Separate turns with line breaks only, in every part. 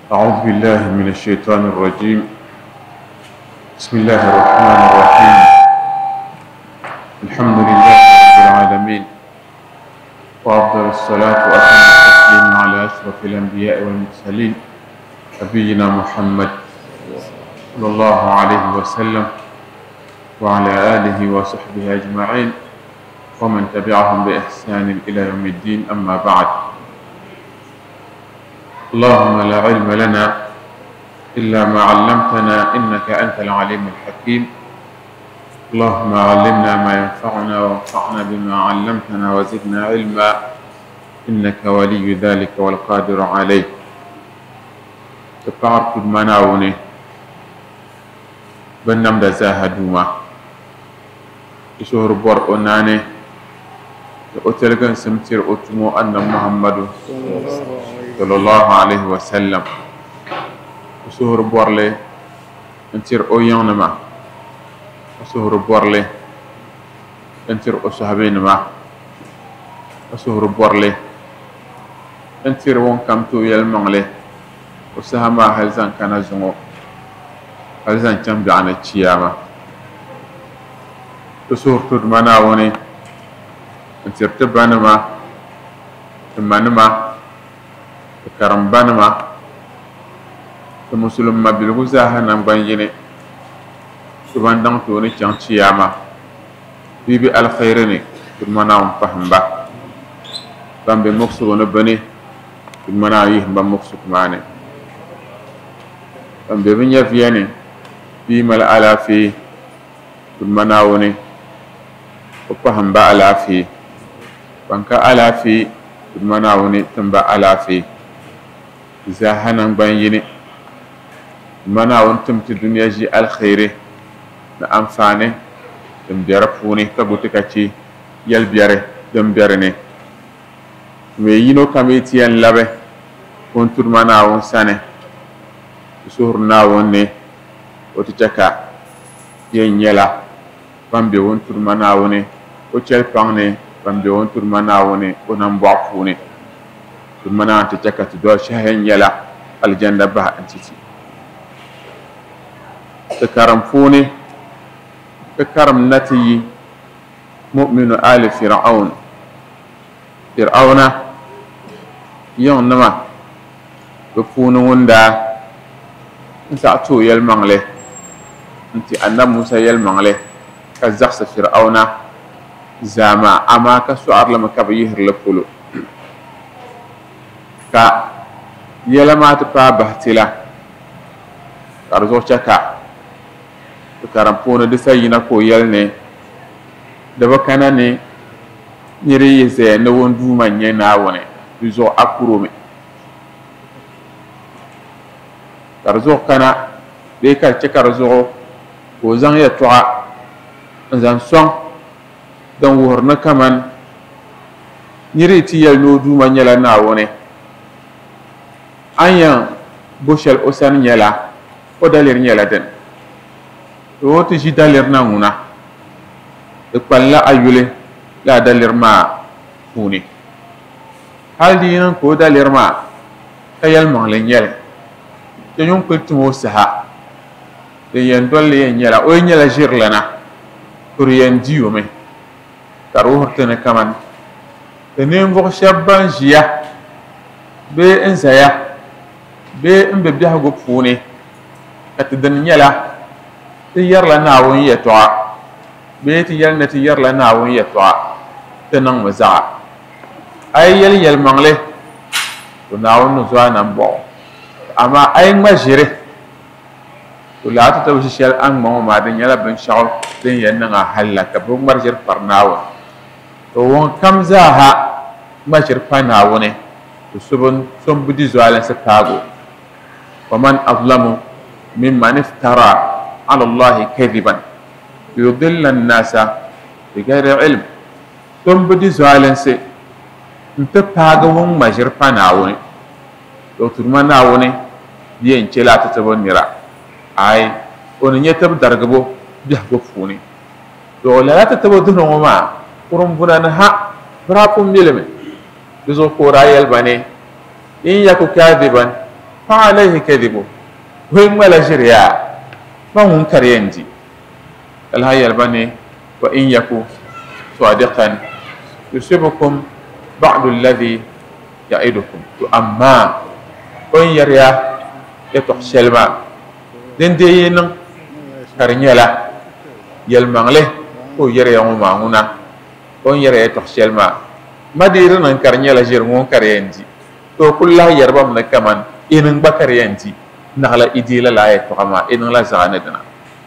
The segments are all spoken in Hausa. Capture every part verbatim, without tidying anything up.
أعوذ بالله من الشيطان الرجيم. بسم الله الرحمن الرحيم. الحمد لله رب العالمين، وأفضل الصلاة وأتم التسليم على أشرف الأنبياء والمرسلين نبينا محمد صلى الله عليه وسلم وعلى آله وصحبه أجمعين ومن تبعهم بإحسان إلى يوم الدين. أما بعد، اللهم لا علم لنا إلا ما علمتنا إنك أنت العليم الحكيم. اللهم علمنا ما ينفعنا وانفعنا بما علمتنا وزدنا علما إنك ولي ذلك والقادر عليه. تفعل كل مناوني بنام دزاها دوما يشهر بور أناني أتلقن سمتير أتمو أن محمد صلى الله عليه وسلم يشهر بور لي انتير أويان ما يشهر بور لي انتير أصحابين ما يشهر بور لي انتير وون كمتو يلمن لي وسهما هلزان كان زمو هلزان جنب عن الشيامة يشهر تود مناوني انتير تبانما تمانما تكرمبانما المسلم ما بالغزاها نمبانجيني سبحان دان توني جان شياما بيبي الخيرني تماناهم فهمبا بامبي مقصو نبني تمانايه بمقصو كماني بامبي بنيا فياني بيمال علافي تماناوني وفهمبا علافي بانكا علافي تماناوني تنبا علافي زاها نمبانجيني mana won tumti duniya ji alkhairi na amfane dum jarafuni ka buti kaci yal biare dum biarne me yino kamiti en labe on tur mana won sane suhur na wonne oti chaka yen yela bambe won tur mana woni o chel pangne bambe won tur mana woni onam bafune tur mana ta chaka to do shahen yela aljanna ba antiti تكرم فوني تكرم نتي مؤمن آل فرعون فرعون يوم نما بفون وندا نسعتو يلمن له انت أن موسى يلمن له كزخس فرعون زاما أما كسعر لما كبيهر لفلو كا يلما تبا بهتلا كارزو شكا karampona de sayina ko yelne da bakana ne nyire yese na wondu manye na wone bizo akurome karzo kana de ka ce karzo ko zan ya toa zan son dan worna kaman nyire ti yel no du manye la na wone anya boshel osan nyela o dalir nyela den woto ji dalir na nguna e palla ayule la dalir ma funi haldi nan ko dalir ma kayal manglen yele te ñon ko tumo saha te yen dolle yen yela o nyela jirlana pour yen diyo me karo hortene kaman te ne mbo shabban jiya be enzaya be mbe biya go funi kat den nyela تيار لنا وين يتوع بيت يال نتيار لنا وين يتوع تنم مزع أي يل يل مغله تناون نزوا نبوا أما أي ما جري ولا تتوجه شيء أن ما هو ما دنيا لا بنشاول دنيا نعا هلا كبر مرجر فرناون وون كم زاها ما جر فرناونه وسبن سب بدي زوالن سكاغو ومن أظلم ممن افترى على الله كذبا يضل الناس بغير علم ثم بدي زوالنسي انت باغون ماجر فناوني لو ترما ناوني دي انچلا تتبنيرا اي اون نيتب درغبو بيحغو فوني لو لا تتبدون وما قرم بنان ها براكم ميلمي بزو قرايل بني in yaku kadiban فعليه كذبه وين ولا جريا ما هم كرينجي الهي البني وإن يكو صادقا يصيبكم بعض الذي يعيدكم أما وإن يريا يتحشل ما دين دين كرنيلا يلمغله هو يريا وما هنا وإن يريا يتحشل ما ما ديرنا كرنيلا جرمون كرينجي تو كلها يربا من كمان إنن بكرينجي نغلا إديلا لا يتوقما إنن لا زغاندنا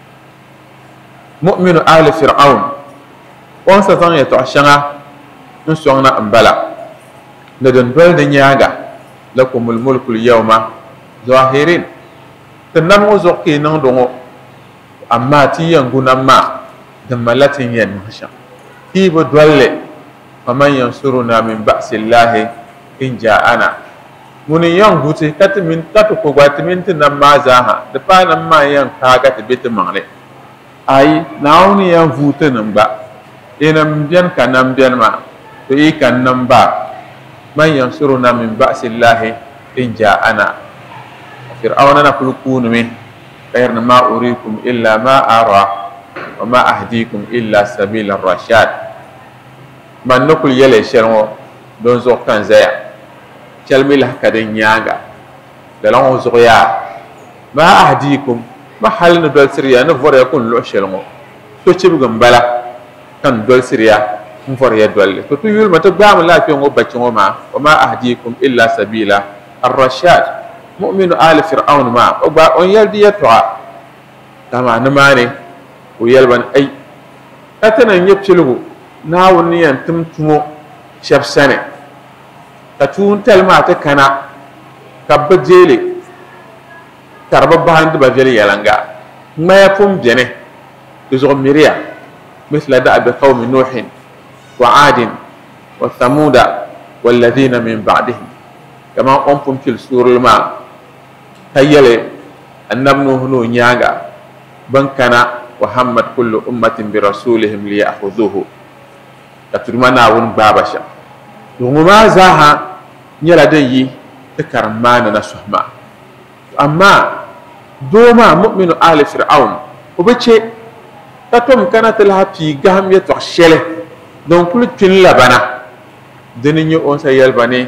مؤمن آل فرعون وانسا تان يتوحشنا نسونا أمبلا ندن دول دنياغا لكم الملك اليوم ظاهرين تنمو زوكي نندو أما تيانغو نما دمالاتين ينمشا كيف دولي فمن ينصرنا من بأس الله إن جاءنا من ينغوتي كاتمين كاتوكو غاتمين تنما زاها دفا نما ينكاغا تبيت مغلي أي ناوني ينفوت نمبا إنم بيان كنم بيان ما تؤي كنمبا من ينصرنا من بأس الله إن جاءنا فرعون نقول كونوا من غير ما أريكم إلا ما أرى وما أهديكم إلا سبيل الرشاد من نقول يلي شرمو دون زوق كان زيا كلمة له كدين يانغا دلهم زغيا ما أهديكم ما حال ندول سريا نفور يكون لو شرمو تو تشبغم بلا كان دول سريا نفور يدول تو تقول ما تبغى لا في يوم بتشوما ما وما أهديكم إلا سبيل الرشاد مؤمن آل فرعون ما أبا أن يلدي يتوع كما نماني ويلبن أي أتنا يبتلغو ناوني أن تمتمو شاب سنة تتون تلما تكنا كبجيلي تربب بهند بجلي يلنغا ما يفهم جنه تزغ مريا مثل دأب قوم نوح وعاد وثمود والذين من بعدهم كما أنفم في السور الماء هيلي النبنو هنو نياغا بنكنا وحمد كل أمة برسولهم ليأخذوه تترمنا ون بابشا وما زاها نيلا دي تكرمانا نسوهما أما دوما مؤمن آل فرعون وبتشي تتوم كانت لها في قهم يتوحشله دون كل تنلا بنا دنيا أنسى يلبني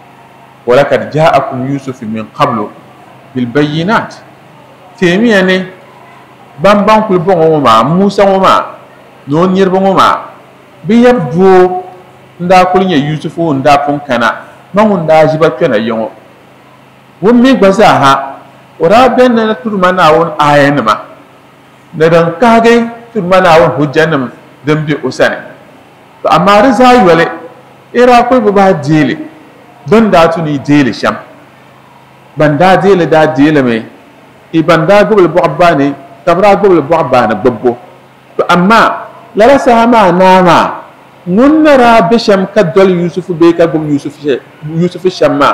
ولقد جاءكم يوسف من قبل بالبينات تيمياني بام بام كل بوما موسى وما نون يربوما بيبدو nda kulinya yusufu nda pun kana mangun da jiba kana yongo wummi gbaza ha ora ben na turma na won ayenma da dan kage turma na won hujjanam dan bi usane to amma riza yole ira ko ba jele don da tuni jele sham banda jele da jele me i banda gobul bu'bani tabra gobul bu'bani babbo to amma la rasa ma nama nunara bisham kadol yusuf be ka gum yusuf she yusuf shamma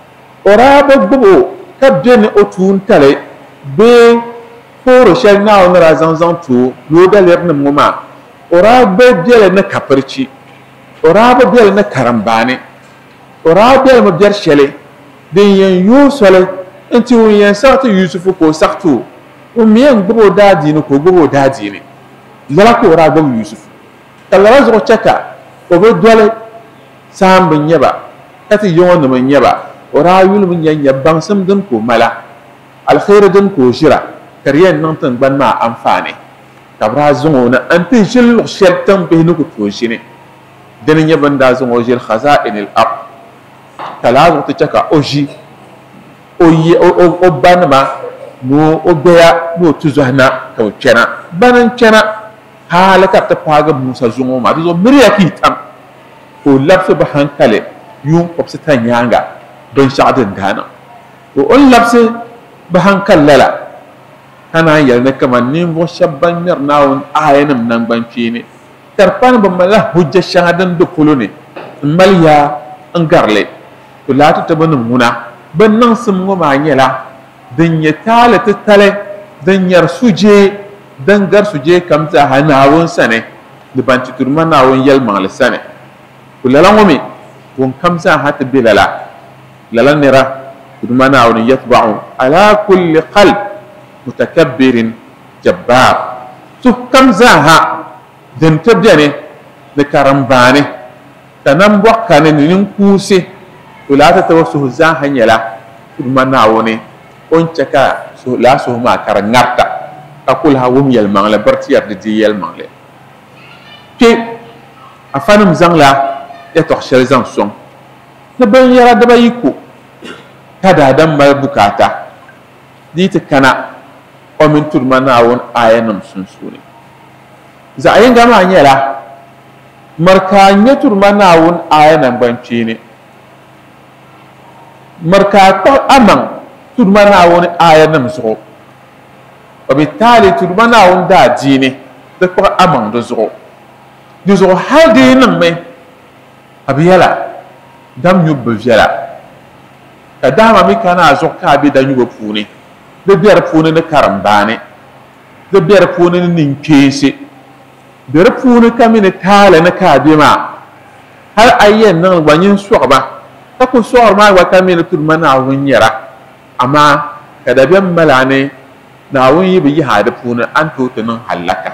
ora ba gubo kabden otun tale be foro shel na onara zanzan tu lo da ler na muma ora ba dele na kaparci ora ba dele na karambane ora dele ma biar shele den yan yusole enti won yan sartu yusuf ko saktu o miyan gubo dadi ne ko gubo dadi ne lala ko ora gum yusuf kala zo chaka o be dole sam bin yaba ati yon no man yaba ora yul bin yan bang sam dun ko mala al khair dun ko shira kariyan nan tan ban ma amfane kabra zo na anti shil shel tan be no ko to shine den yaban da zo jil khaza'in al ard kala zo chaka oji oyi o banma no o beya no tuzana to chena banan chena halaka ta paga musa zungo ma do miriya ki tam ko labse ba hankale yum ko ta nyanga don sha'adin dana ko on labse ba hankallala kana yalne kaman ni mo shabban mir nawon ayanam nan banci ne tarfan ba mala hujja shahadan do kulune malya angarle to latu tabanun muna ban nan sun go ma nyela dan ya tale ta tale dan yar suje dan gar suje kamta hanawon sane da banci turma nawon yal mal sane kulalan wome won kamsa hata bilala lalan nira تدما ناون يتبع على كل قلب متكبر جبار سو كم زاها ذن تبدأني نكرمباني تنم وقاني ننكوسي ولا تتوسه زاها يلا تدما ناوني ونشكا لا سو ما كرنغتا أقولها وم يلمان لبرتي يبدي يلمان لي كي أفنم زنلا يتوخشل زن سون نبين يرى دبا يكو كذا دم ما بكاتا ديت كنا ومن تدما ناون آيانم سنسوني زعين جماعة يلا مركا نتدما ناون آيانم بانشيني مركا تو أمان تدما ناون آيانم زغو وبالتالي تدما ناون دا ديني دكبر أمان دزغو دزغو هل دينم مي أبي يلا دم يوب فيلا كدام مي كان أزوج كابي دا يوب فوني ده بير فوني نكرمباني ده بير فوني نينكيسي بير فوني كمين تالا نكابي ما هل أيين نن وانين سوغبا تكو سوغ ما وكمين تدما ناون يرا أما كدا بيم ملاني ناون يبي هذا فوني أنتو تنن حلقة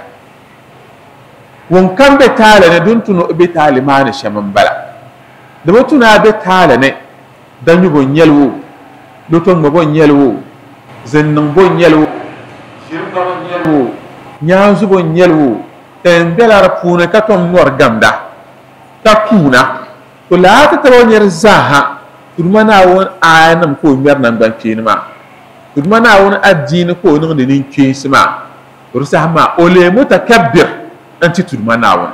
وان بتالا ندون تنو بتالي ما نشمن بلا دمتنا بتالا نه دنيو بنيلو لوتون بنيلو زنن بنيلو شرب بنيلو نيازو بنيلو تندلا رفونا كتوم نور جمدا تكونا ولا تترون يرزاها تدمنا ون آيانم كو ميرنا بانكين ما تدمنا ون الدين كو نغدين كيس ما ورسها ما أولي متكبر أنت تدما ناون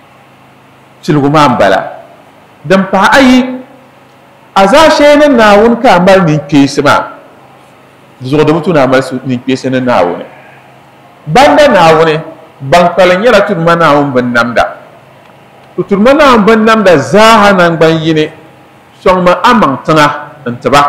سلغو ما مبلا دم با اي ازا شينا ناون كامل نين كيسما زو دمتو نامل نين كيسنا ناون باندا ناون بانكال نيرا تدما ناون بنامدا تدما ناون بنامدا زاها نان بان يني سوما امان تنا انتبا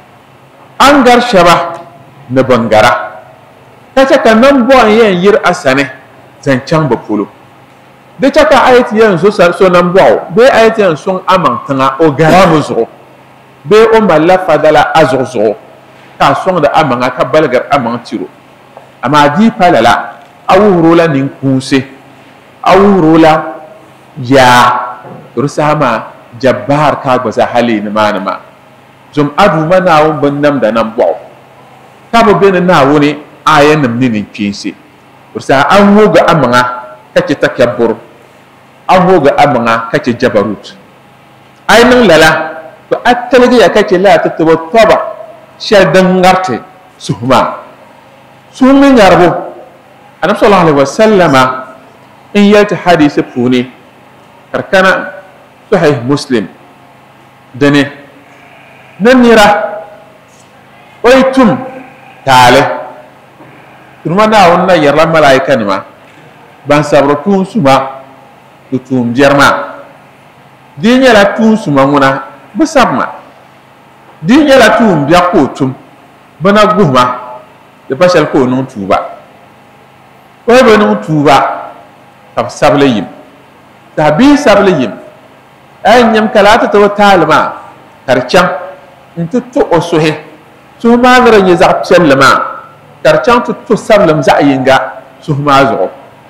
انغار شبا نبنغارا تاتا كان بو ين ير اسانه zancang bapulu de chaka ayati yan so so nambo be ayati yan son amang tanga o garamu zo be o malla fadala azuzo ka son da amanga ka balgar amang tiro ama di palala awurola nin kunse awurola ya rusama jabbar ka gbaza hali ni manama zum adu manawon bannam da nambo ka bo be na woni ayan nam nin kinse ursa an woga amanga kace takabbur an woga amanga kace jabarut aynan lala to attalga ya kace la tatawa taba shadan ngarte suhma sumin yarbo annabi sallallahu alaihi wasallama in yati hadisi funi karkana sahih muslim dane nanira oytum tale turma na wonna yarla malaika nima ban sabro tun suma tutum jerma dinya la tun suma nguna busabma dinya la tun biya ko tum bana guhma de bashal ko non tuba o be non tuba tab sable yim tabi sable yim ay nyam kalata to talma karcham intutu osohe suma ngara nyi zak cellama karchang tu tu sablam za yinga suhma zo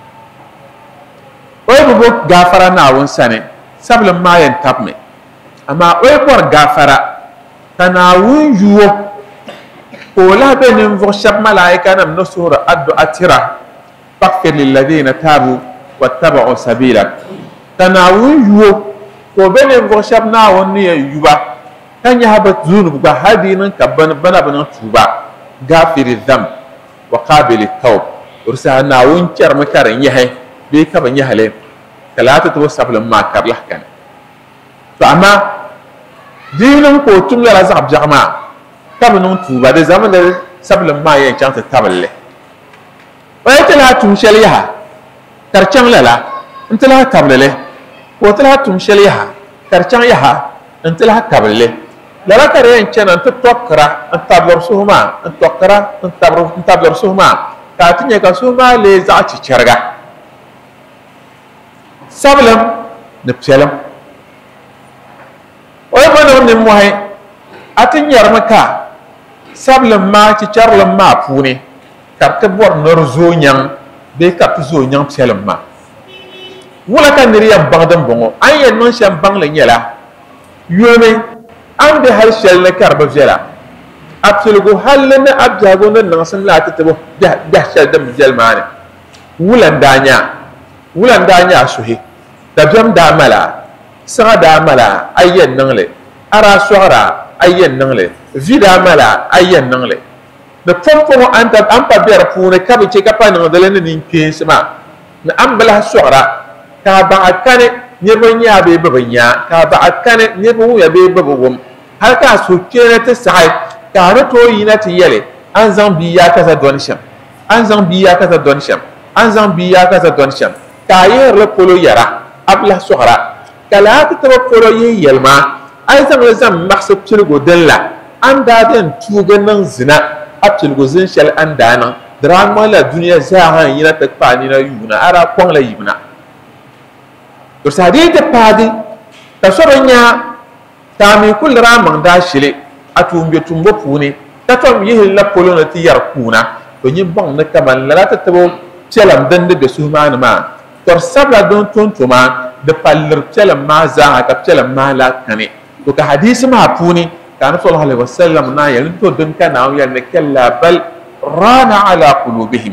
oy bu gafara na won sane sablam ma yan tapme ama oy bor gafara tanawun yuwo o la benin vo shab malaika nam no sura addu atira faghfir lil ladina tabu wattaba'u sabila tanawun yuwo ko benin vo shab na won ni yuba kan ya habat zunub ba hadinan kabban bana bana tuba gafiri dham وقابل التوب ورسا ناون كر مكرن يحي بي كبن يحله ثلاثه توصف لما كرله كان فاما دينن ko tum la zab jama kabun tuba da zaman da sablan ma yan chanta taballe wai tala tum shaliha karchan lala intala taballe ko tala tum shaliha karchan yaha intala taballe lala kare yan chana ta tokkara an tablar suhuma an tokkara an tablar an tablar suhuma ta tinye ka suhuma le za ci cerga sablam ne pselam oy bana ne moy atin yarmaka sablam ma ci charlam ma puni kapte bor nor zo nyang be kapte zo nyang pselam ma wala kan riyam bangdam bongo an yen non sham bang le nyela yome an de hal shel na karba vela absolugo halna abjago nan nan san la tatabo da da shel dam jelmane wulan danya wulan danya suhi da jam da mala sa da mala ayyen nangle ara sohra ayyen nangle vida mala ayyen nangle da pompo anta ampa ber pune kabe che kapa nan dalen nin kesma na ambala sohra ka ba akane nyeba nya be babanya ka ba akane nyeba ya be babum har ka so kene ta sai ka na to yina ti yele an zambiya ka za don sham an zambiya ka za don sham an zambiya ka za don sham ka yer le polo yara abla sohra kala ta to polo yi yelma ai zan zan maksab tilgo dalla an da den tuga nan zina abtilgo zin shal an da nan drama la duniya za ha yina ta pani na yuna ara kwang la yuna to sadi ta padi ta soranya ta mi kul ramang da shile atumbe tumbo puni ta tom yi la polo na ti yar kuna to nyi bang na kaman la ta tabo celam dan de be suma na ma tor sabla don ton tuma de palir celam ma za ka celam ma la kane to ka hadisi ma puni kana sallallahu alaihi wasallam na yalin to don kana ya ne kalla bal rana ala qulubihim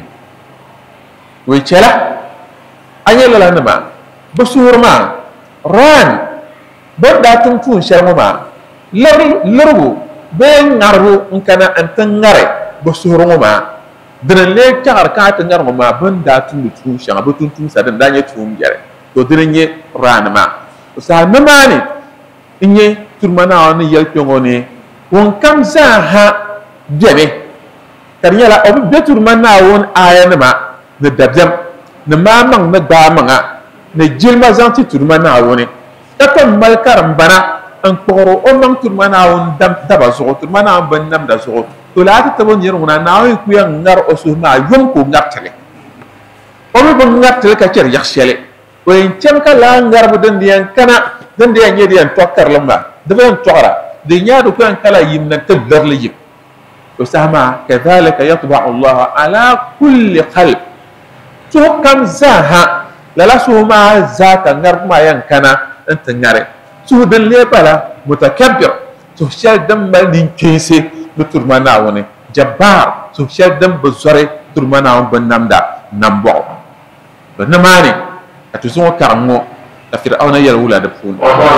wi cela anyela la ma busur ma ran bada tun tun sharmu ma lar larbu be ngarbu in kana antan ngare busur ma dren le kar ka ta ngarmu ma banda tun tun shan butun tun sadan danye tun yare to drenye ran ma sa namani inye turmana on yel pengone won kam za ha debe tariyala obi betur manna won aya ma ne dabjam ne mamang ne ba manga ne jilma zanti turmana woni tato malkar bana an poro o mang turmana won dam daba zo turmana ban nam da zo to la ta tabon yer wona nawi ku yang ngar o su ma yom ko ngartale obi bon ngartale ka cer yakhshele o en cem ka la ngar bu den diyan kana den diyan yedi en tokkar lamba de ben tora de nyaadu ko en kala yimna tebdar li yib وسامع كذلك يطبع الله على كل قلب تو كم زاها لا لا سو ما زاك نغر ما ينكنا انت نغري سو دل بلا متكبر سو شال دم من كيسي بترمانا وني جبار سو شال دم بزوري ترمانا بنمدا نمبو بنماني اتزو كارمو فرعون يا ولاد فون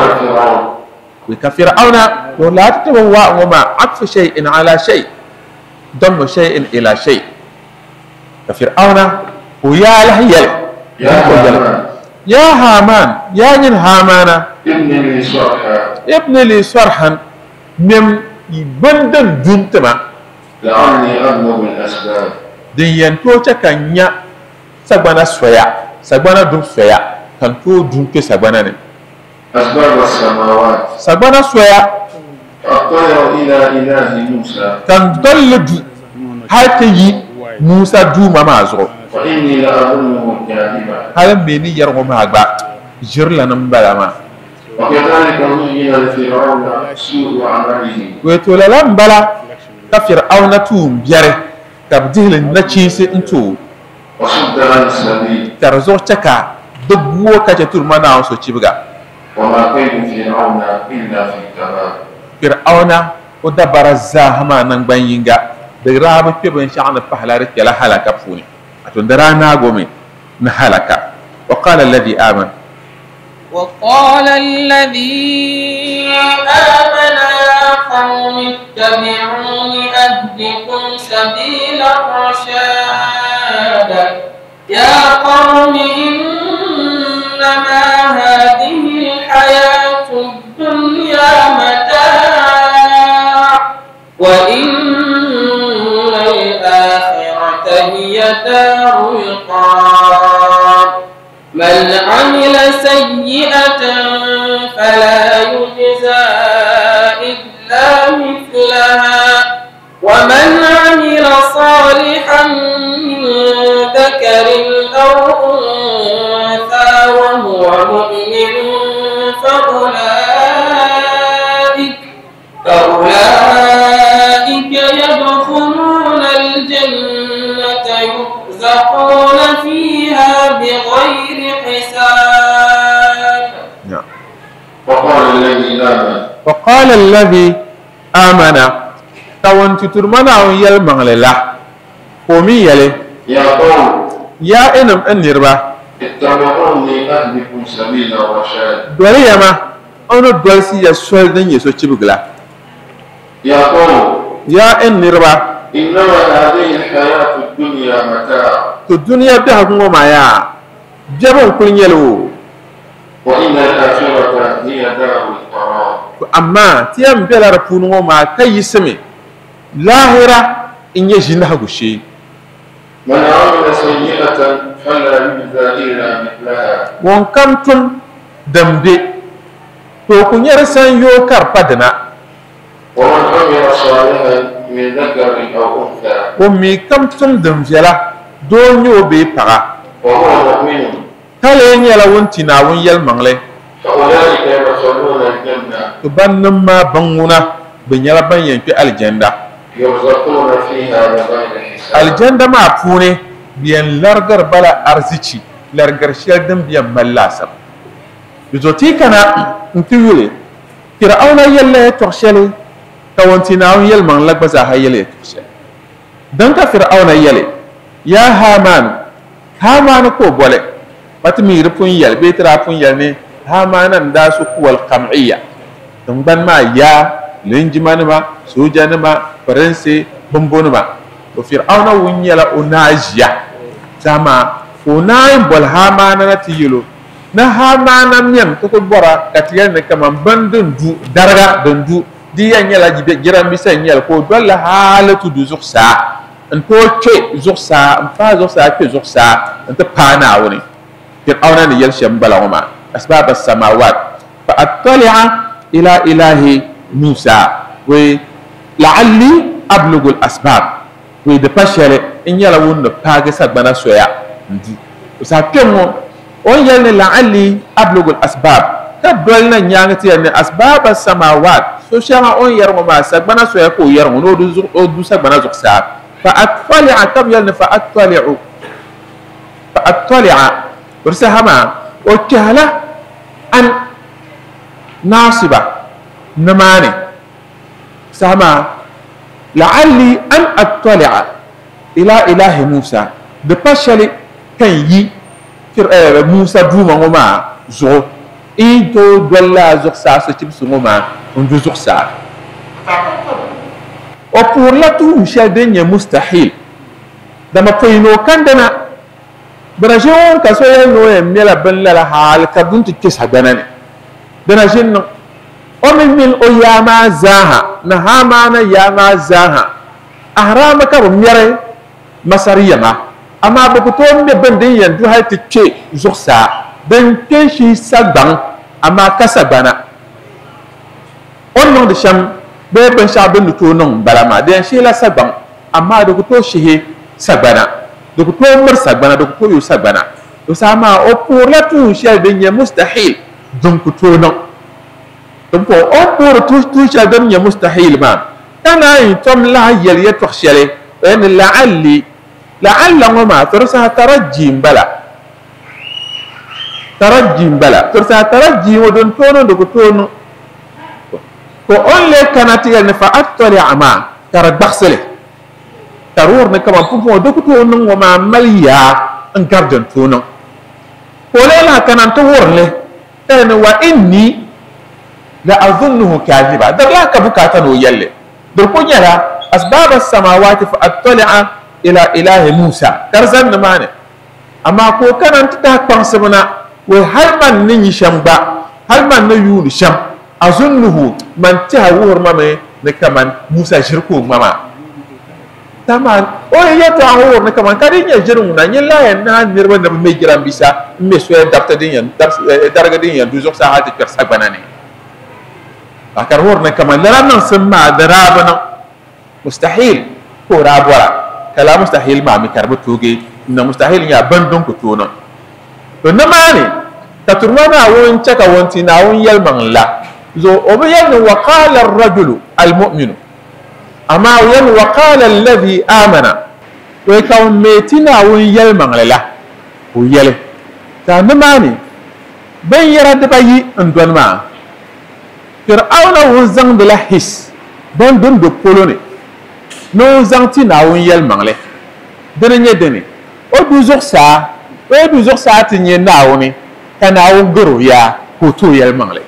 وكفرعون ولا تتبوا وما عطف شيء على شيء ضم شيء إلى شيء كفرعون ويا له يل
يا هامان
يا هامان يا من هامان
ابن لي صرحا
ابن لي صرحا من بندن دنتما
لعلي أبلغ الأسباب
دين توتا كنيا سبانا سويا سبانا دم سويا كان تو دنت سبانا
أسباب السماوات
سبانا سويا
أطلع إلى إله موسى
كان دلد هاتي موسى دوما مازو
وإني لأظنه كاذبا
هذا بيني يرغم هاغبا جر لنا مبلما
وكذلك زين لفرعون سوء عمله
ويتولى لم بلا كفرعون توم بيره تبديل النتشيس انتو
وصد عن السبيل
ترزو تكا دبو كاتور منا وسو تشيبغا
وما كيد فرعون إلا في تباب
فرعون ودبر الزاهما نغبانينغا دغراب كيبن شان فحلارك لا هلاك فوني اتندرانا غومي نهلك وقال الذي آمن
وقال الذي آمن يا قوم اتبعون أهدكم سبيل الرشاد يا قوم إنما هذه الحياة الدنيا متاع وإن الآخرة هي دار القرار من عمل سيئة فلا يجزى إلا مثلها ومن عمل صالحا من ذكر أو أنثى وهو مؤمن فأولئك فأولئك
وقال الذي آمن تون تترمنا ويل مغللا قومي يلي
يا قوم
يا إنم النربة
اتبعوني أهدكم سبيل الرشاد
دولي يما أنا دولسي يسول دن يسو تبغلا
يا قوم
يا النربة
إنما هذه الحياة الدنيا متاع
الدنيا بها كنو مايا جبن كل يلو
وإن الآخرة هي دار القرار
أما تيام بلا رفونو ما كي يسمي لاهرة إن يجينها قشي
من عمل سيئة فلا يجزى إلا مثلها
وان كم تم دمدي تو كن يرسان يو كاربادنا
ومن عمل صالحا من ذكر أو أنثى
ومي كم تم دمجلا دون يو بي بغا
وهو مؤمن
تالين يلا ونتنا ون يل منغلي
فأولئك يدخلون الجنة
تبان ما بنغونا بنيلا بن ينفي الجنة
يرزقون فيها بغير حساب
الجنة ما فوني بيان لارغر بلا أرزيشي لارغر شيردن بيان ملاسب يزوتي كنا انتويلي فرعون يلا تخشلي تونتنا ون يل منغلق بزاها يلا تخشلي دنك فرعون يلا يا هامان هامان كو بولي patmir pun yel betra pun yel ne hamanan da su kuwal qam'iyya dum ban ma ya linjimani ma sojani ma faranse bomboni ma to fir'auna wunyala unajiya sama unayin bol hamana na tiyilo na hamana miyam to ko bora katiyal ne kama bandun du darga dundu di yanyala jibe giram bisa nyel ko dolla halatu du zuksa en to ke zuksa en fa zuksa ke zuksa en ta pana woni فرعون يلشم بلغما أسباب السماوات فأطلع إلى إله موسى ولعلي أبلغ الأسباب ويدبشر إن يلون باقي سبنا سويا وساكمو وإن يلن لعلي أبلغ الأسباب تبلنا نيانتي أن أسباب السماوات سوشيما أون يرمما سبنا سويا كو يرمو نودو سبنا زقسا فأطلع كم يلن فأطلع فأطلع برسهما وكهلا أن ناصبة نماني سهما لعلي أن أطلع إلى إله موسى ببشلي كان يي موسى دوما وما زو إن تو دولا زوكسا ستبس وما ونجو زوكسا وپور لا تو مشاهدين مستحيل دما فينو كان دنا برajin ka so ya no ya mela ban la hal ka dun ti kis haganane برajin no o min min o ya ma zaha na ha ma na ya ma zaha ahrama ka bo mere masariya ma amma ba ko to me ban din yan du ha ti ke zursa ben ke shi sagban amma kasabana on no de sham be ben sha ben to non balama den shi la sagban amma da ko to shi sagbana donc to mer sagbana donc to yo sagbana to sama o pour la tout chel de nya mustahil donc to non donc o pour tout tout chel de nya mustahil ma kana yi tom la yel ya to chele en la'alli la'alla ma tursa tarajji bala tarajji bala tursa tarajji wodon to non donc to non ko on le kanati ne fa attali ama tarabaxsele tarur ne kama pupo do ko non wa maliya an garden to non ko le la kanan to worle tan wa inni la azunnuhu kadhiba da la ka bukata no yalle do ko nyala asbab as-samawati fa attali'a ila ilahi musa karzan mane amma ko kanan ta kwansabuna wa hal man ni shamba hal man na yulu sham azunnuhu man ta wur mame ne kaman musa shirku mama taman o ya to awor ne kaman kadin ya jirin na yin la yan na nirban da mai giran bisa me so ya dafta din yan darga din yan duzo sa hadi per sabanane akar hor ne kaman la nan sama darabana mustahil ko rabwara kala mustahil ma mi karbu toge na mustahil ya bandon ku to non to na mane ta turwana won chaka wonti na won yalman la zo obayan wa qala ar-rajulu al-mu'minu أما ين وقال الذي آمن ويكون ميتنا ويل مغللا ويل كان ماني بين يرد بي اندون ما fir'auna wun zang de la his bon don do polone no zang ti na wun yel mangle dene nye dene o du zor sa o du zor sa ti nye na wuni kana wun goro ya ko to yel mangle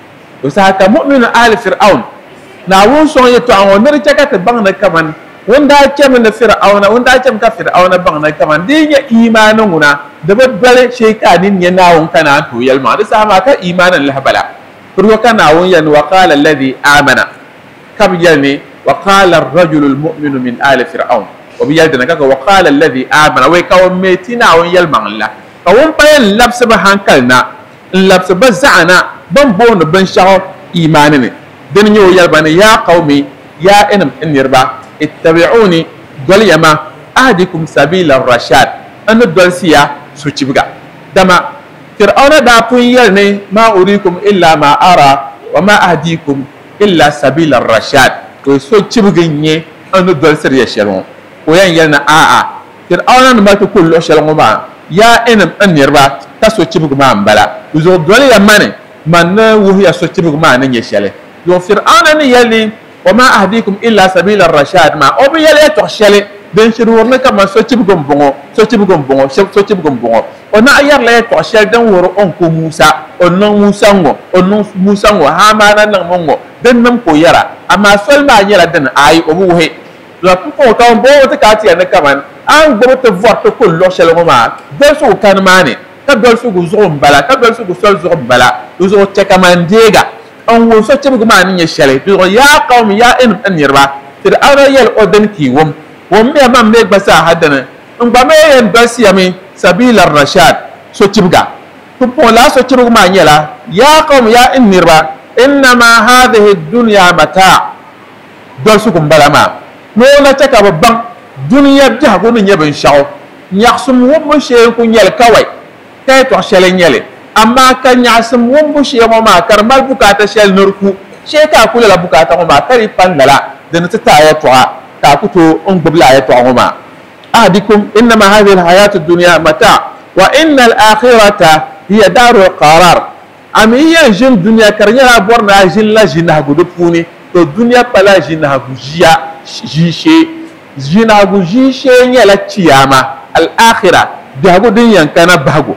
o sa ka mu'minu ali fir'aun na wun son ye to awon ne chaka te bang na kaman wanda kem na fir'auna wanda kem ka fir'auna bang na kaman de ya imanin guna da babbale shaytanin nye na wun kana to yel ma da sa ma ka imanan lahbala kurwa kana wun yan wa qala alladhi amana kab yalni wa qala ar-rajulu al-mu'minu min ali fir'aun wa bi yaldana kaka wa qala alladhi amana wa ka won metina won yal mangla ka won payen labsa ba hankalna labsa ba za'ana ban bon ban shaw imanine den nyo yal bana ya qaumi ya inam inirba ittabi'uni dol yama ahdikum sabila ar-rashad an dol siya su cibga dama fir'auna da pun yal ne ma urikum illa ma ara wa ma ahdikum illa sabila ar-rashad to so cibgin ye an dol sir ya shalon ko yan yalna a a fir'auna ma to kullu shalon ma ya enam an yarba ta so cibgu ma ambala uzo dol ya mane man wo ya so cibgu ma nan ya shale yo fir'auna ne yali wa ma ahdikum illa sabila ar-rashad ma o bi yale to shale den shiru worna kama so cibgum bongo so cibgum bongo so cibgum bongo ona ayar la to shel dan woro on ko Musa onnon Musa ngo onnon Musa ngo ha ma nan nan mongo den nam ko yara amma sol ma yara den ay o bu he la ko ka bo ta ka ti na kaman an go ta voir to ko lo shel ngo ma do so kan mane ka do so go zo mbala ka do so go sol zo mbala do zo te kamandega an wo so cibgum ma ni shele do ya qaum ya in an yarba tir ara yel odan ki wom wom me mam me gbasa hadana ngba me en basi yami sabila ar-rashad so cibga to pola so cibga ma nyela ya qawm ya innirba inma hadhihi ad-dunya mata dol su kum balama no na taka babban duniya ja go ni nyeben shaw nyaksum wo mo she ku nyel kawai kay to shele nyele amma kan nyasum wo mo she mo ma karmal bukata shel nurku she ka kula la bukata mo ma kari pandala den ta ya to ta kuto on gbla ya to ngoma ahdikum inma hadhihi alhayat ad-dunya mata wa inna al-akhirata hiya daru qarar amiya jin dunya karnya borna jin la jinna gudu puni to dunya pala jinna gujiya jishe jinna gujishe nyala kiyama al-akhirah da gudun yankana bago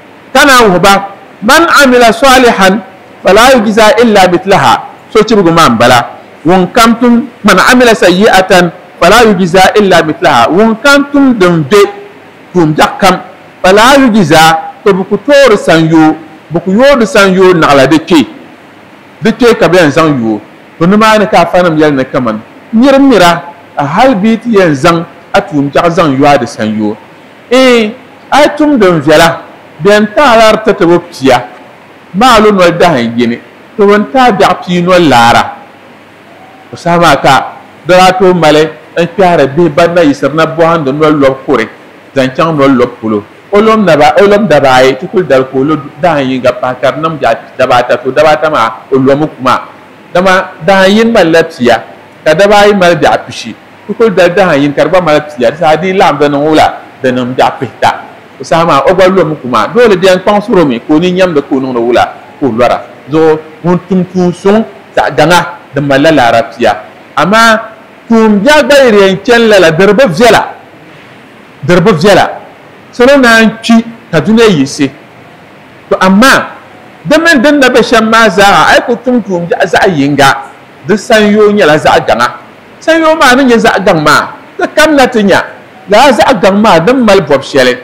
kana huba man amila salihan fala yujza illa mithlaha so cibugo man bala won kamtum man amila sayyi'atan fala yujza illa mithlaha won kamtum dambe tum jakam fala yujza to buku tor sanyo buku yodu sanyo nagla de ke de ke ka ben sanyo to numa ne ka fanam yal ne kaman nyirmira a halbit yen zang atum jak zang yo de sanyo e atum dum vela ben talar tatawo pia malu no da hangene to won ta da pi no lara usama ka darato male en piare be banna yisarna bohando no lo kore zanchang no lo pulo olom naba olom dabaye tukul dal ko lo da yinga pakar nam ja dabata to dabata ma olom kuma dama da yin malatiya ka dabaye mal ja pishi tukul dal da yin karba malatiya sa di lam da no wala da nam ja pita usama ogwallo kuma dole den pansuro mi ko ni nyam da ko no wala ko lora zo mun tum tu son ta danga da malala rafiya amma tum ja gaire ken la darba vela darba vela sono na ci ta duniya yise to amma dan men dan da bashan ma za ai ko tum tum ja za yinga da sanyo nya la za ganga sanyo ma nan ya za gang ma da kam na tinya la za gang ma dan mal bob shele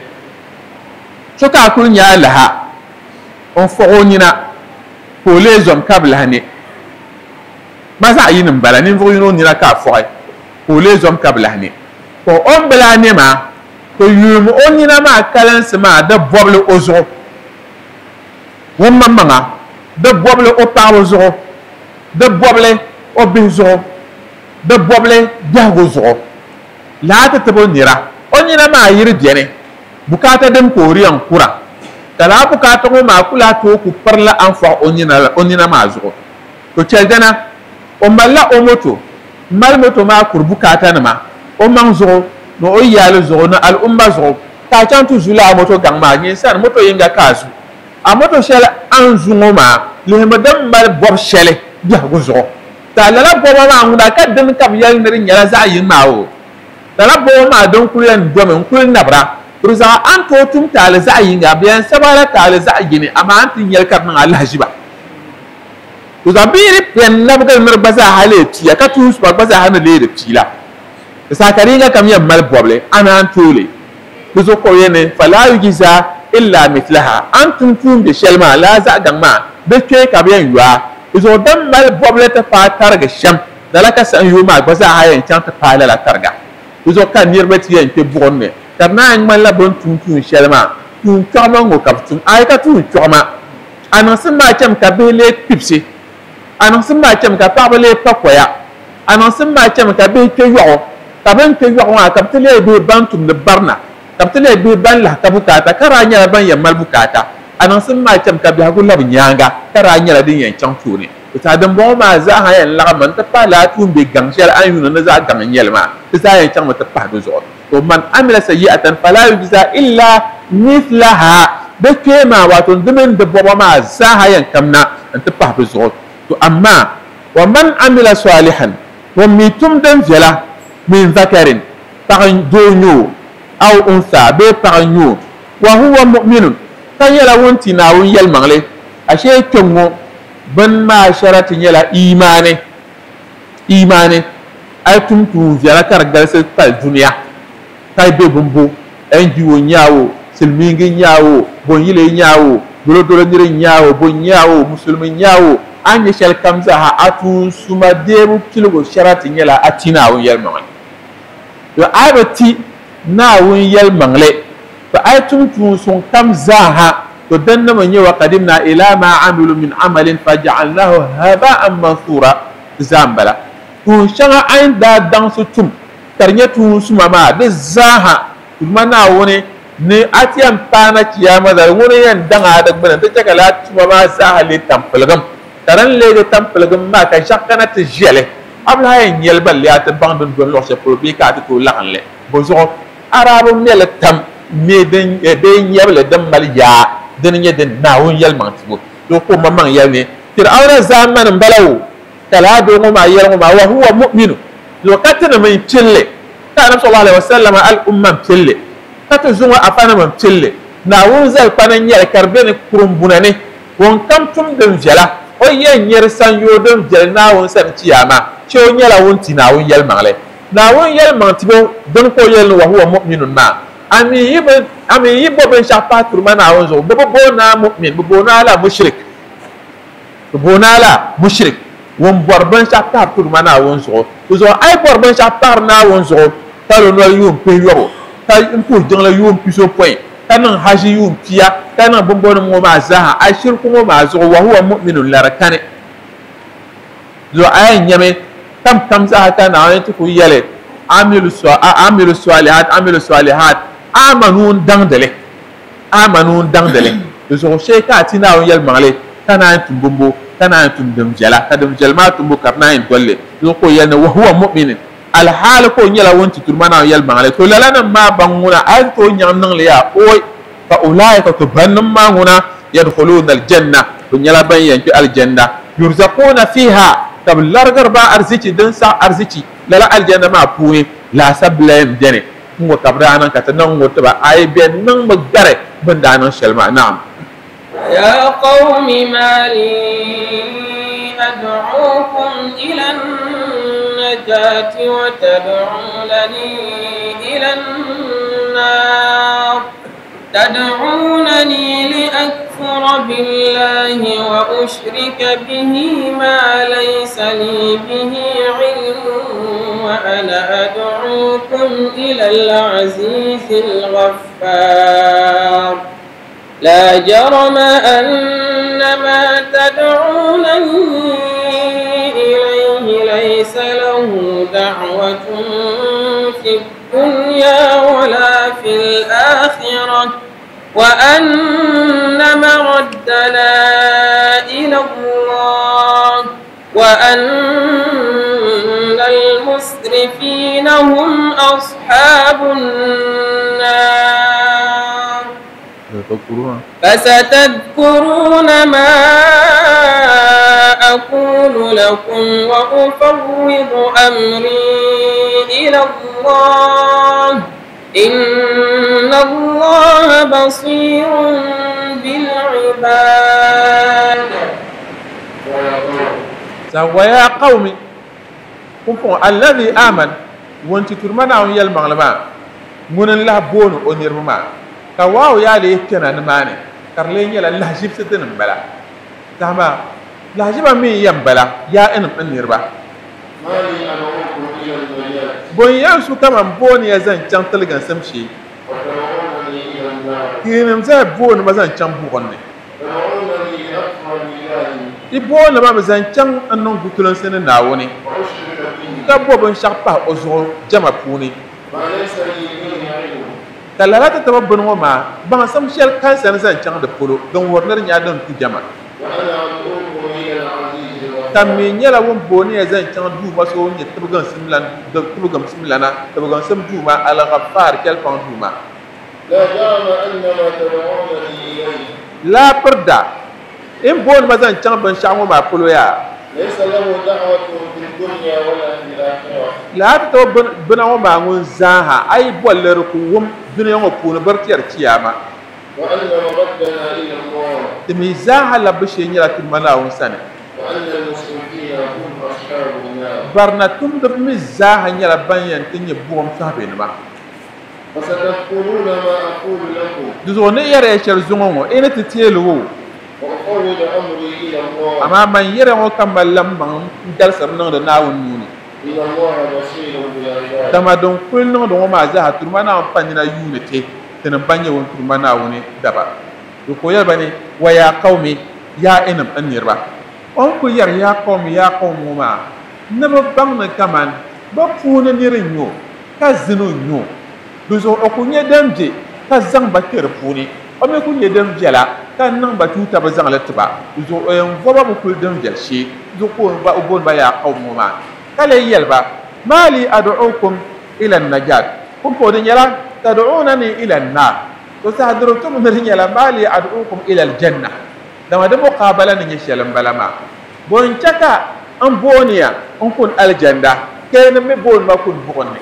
so ka kun nya laha on fo onina ko le zom kabla ne ma za yin bala ni vo yino ni la ka fo ai ko le zom kabla ne ko on bala ne ma to yum onina ma kalansi ma da boble ozo won mamma da boble o pawozo da boble o bizo da boble jagozo la ta tabo nira onina ma yiri diene bukata dem ko riyan kura kala bukata ko ma kula to ku parla an fa onina onina ma zo to celdana o malla o moto mal moto ma kur bukata na ma o manzo no o yalo zo na al umma zo ta chantu zula moto gangma ni san moto yinga kasu a moto shele an zungo ma le madam mal bob shele biɛhigu zuɣu ta lala boba maa ŋuna ka dini ka bɛ yɛli ni di nyɛla zaɣ' yini maa o lala boba maa din kuli yɛn domi n kuli nabira di zaŋ an tooi tum taali zaɣ' yinga bɛ yɛn sabala taali zaɣ' yini amaa an ti nyɛli ka di niŋ alahaziba di zaŋ biiri pɛn nabigili ni di gba zaaha lee tuya ka tuun suba gba zaaha ni lee di piila di saa ka di yinga kam yɛn mali bɔbili ana an tooli di zuɣu ko yɛni fala yujiza illa mitlaha an tum tuumdi shɛli maa laa zaɣ' gaŋ maa di kpee ka bɛ yɛn yɔa di zuɣu din mali bɔbili ti paai tarigi shɛm lala ka saɣim yoo maa gba zaaha yɛn chaŋ ti paai lala tariga di zuɣu ka niriba ti yɛn kpe buɣum ni ka di naan ŋmanila bin tum tuun shɛli maa tuun chɔɣima ŋɔ ka bi tum a yi ka tuun chɔɣima a niŋsim maa chɛmi ka bihi lee kpibsi a niŋsim maa chɛmi ka paɣaba lee pa koya a niŋsim maa chɛmi ka bihi kpe yɔɣu ka bin kpe yɔɣu maa ka bi ti lee bihi ban tumdi barina ka bi ti lee bihi ban lahi ka bukaata ka daa nyɛla ban yɛn mali bukaata a niŋsim maa chɛmi ka biɛhigu labi nyaanga ka daa nyɛla din yɛn chaŋ tooni ta dimbɔŋɔ maa zaaha yɛn laɣimi n ti pahi laa tuun be gaŋ shɛli an yuuni ni zaɣ' gaŋ n-nyɛli maa ti zaa yɛn chaŋmi ti pahi di zuɣu to man amila sayyi'atan fala yujza illa mithlaha di kpee maa wato di mini di bɔba maa zaaha yɛn kamna n ti pahi di zuɣu to amma wa man amila salihan ŋun mi tum din viɛla min zakarin paɣa doo nyoo aw unsa bee paɣa nyoo wa huwa mu'minun ka nyɛla ŋun ti Naawuni yɛlimaŋli ashee kpɛŋŋɔ bin maa sharati nyɛla imaani imaani ay tum tuun viɛla ka di galisi pali duniya ka be bumbu N G O nyaawo silmiingi nyaawo bonyile nyaawo dolodolo niri nyaawo bon nyaawo musulmi nyaawo an nyɛ shɛli kam zaaha a tuun suma deebu piligu sharati nyɛla a ti Naawuni yɛlimaŋli yo ay bi ti Naawuni yɛlimaŋli to ay tum tuun suŋ kam zaaha to dan nama nyɛ wa qadimna ila ma amilu min amalin faja'alnahu haba'an mansura zambala tuun shɛŋa ayin daa daŋsi tum ka di nyɛ tuun suma maa di zaaha tuma Naawuni ni a ti yɛn paana kiyama zali ŋuni yɛn daŋa di gbuni ti chɛ ka laa tuma maa zaaha lee tampiligim ka din leegi tampiligim maa ka ʒɛ kana ti ʒɛli a bi lahi yɛn nyɛli ban lee a ti baŋ din doni luɣushɛli polo bee ka a ti tooi laɣinli bo zuɣu arabu mɛli tam mee din bee nyɛbili din mali yaa din nyɛ din Naawuni yɛlimaŋ tibu to ko ma maŋ yɛli ni Fir'auna zamani n bala wo ka laa doo ŋɔ maa yɛli ŋɔ maa wa huwa mu'minu lo ka ti nim n pilli ka Annabi sallallahu alaihi wasallam al umma n pilli ka ti zuŋɔ afa nim n pilli Naawuni zali kpana n nyɛli ka di be ni kurumbuna ni ŋun kam tum din viɛla o yɛn nyɛri sanyoo din viɛli Naawuni sani chiyaama che o nyɛla ŋun ti Naawuni yɛlimaŋli Naawuni yɛlimaŋ tibu din ko yɛli ni wa huwa mu'minun maa ami yi ami yi bo binshaɣu pahi turima Naawuni zuɣu bi bi boona mu'min bi boona la mushrik bi boona la mushrik ŋun bɔri binshaɣu pahi turima Naawuni zuɣu di zuɣu a yi bɔri binshaɣu pahiri Naawuni zuɣu ka lo noli yuun pihi yɔbu ka n puhi jiŋli yuun piso pɔin ka niŋ haʒi yuun piya ka niŋ bimbɔnim ŋɔ maa zaaha a shirku ŋɔ maa zuɣu wa huwa mu'minun la di kani di zuɣu a yɛn nyɛmi kam kam zaaha ka Naawuni ti ku yɛli amilu salihat amilu salihat amanu daŋdili amanu daŋdili di zuɣu shee ka a ti Naawuni yɛlimaŋli ka naan tum bumbu ka naan tum din viɛla ka din viɛli maa tumbu ka di naan dolli di zuɣu ko yɛli ni wa huwa mu'minin alhaali ko nyɛla ŋun ti turima Naawuni yɛlimaŋli to lala nim maa ban ŋuna a yi tooi nyaŋ niŋli yaa ooi fa ulaika to ban nim maa ŋuna yadkhuluna aljanna bi nyɛla ban yɛn kpe aljanna yurzaquna fiha ka bi larigiri ba arziki din saɣi arziki lala aljanna maa puuni laasabu la yɛn bɛni n ŋɔ ka bi daa niŋ ka ti niŋ ŋɔ tiba a yi bɛn niŋ bi gari bin daa niŋ shɛli maa naam
يا قوم ما لي أدعوكم إلى النجاة وتدعونني إلى النار تدعونني لأكفر بالله وأشرك به ما ليس لي به علم وأنا أدعوكم إلى العزيز الغفار لا جرم أن ما تدعونني إليه ليس له دعوة في الدنيا ولا في الآخرة وأن مردنا إلى الله وأن المسرفين هم أصحاب النار فستذكرون ما أقول لكم وأفوض أمري إلى الله إن الله بصير بالعباد.
ويا قوم الذي آمن وانت ترمنا ويا المغلبة من الله بون ونرمى كواو يا لي كنا نماني كرلين يلا الله جيب ستن بلا تمام لا جيب مين ينبلا يا إنم النربا
مالي أدعوكم إلى النجاة
بويان سو كمان بون يا زين كان تلقى سمشي
وتدعونني إلى النار
كينم زي بون ما زين كان بوغني
تدعونني لأكفر بالله
di boona ba zan chang annon gutulon sene nawoni
وأشرك به
ka bo bon shaqpa ozo jama puni
ما ليس لي به علم
talalata tabban ngoma ba sam shel kan san zan chang de polo don worner nya don tu jama
وأنا أدعوكم إلى العزيز الغفور
tammi nyala won boni ya zan chang du ba so nye tubgan simlan de tubgan simlana tubgan sam du ma al ghaffar kel pan du ma
لا جرم أن ما تدعونني إليه
la perda in bon ma zan chang ban shango ma polo ya
ليس له دعوة في الدنيا ولا في الآخرة
la ta to bana wa ma ngun zaha ay boller ku wum dunya ngo puna bartiyar kiyama
وأن مردنا إلى الله
timi zaha la bishe nyala timana won sane
وأن المسلمين هم أصحاب النار
barna tum da mi zaha nyala banyan tinye buwam sabe ne ba
فستذكرون ما أقول لكم
duzo ne yare shar zungo ene titielu
وأفوض أمري إلى الله
amma man yare ngo kamallam ban dal sarnan da nawun nuni
إن الله بصير بالعباد
dama don kulno do ma zaha turmana amfani na unity tan banye won turmana woni daba do ko yar bane wa ya qaumi ya inam anirba on ko yar ya qaumi ya qaumuma naba bangna kaman ba puna nirin yo ka zinu yo duzo o ko nye damje ka zang ba ter puni o me ko nye dam jela ka nan ba tuta ba zang latba duzo o en voba bu kul dam jel shi duzo ko ba ubon ba ya qaumuma kale yelba mali ad'ukum ila an-najat kun ko den yala tad'unani ila an-nar to sahdrutum min yala mali ad'ukum ila al-janna dama da muqabala ni shelam balama bon chaka an boniya on kun al-janna kene me bon ma kun bonni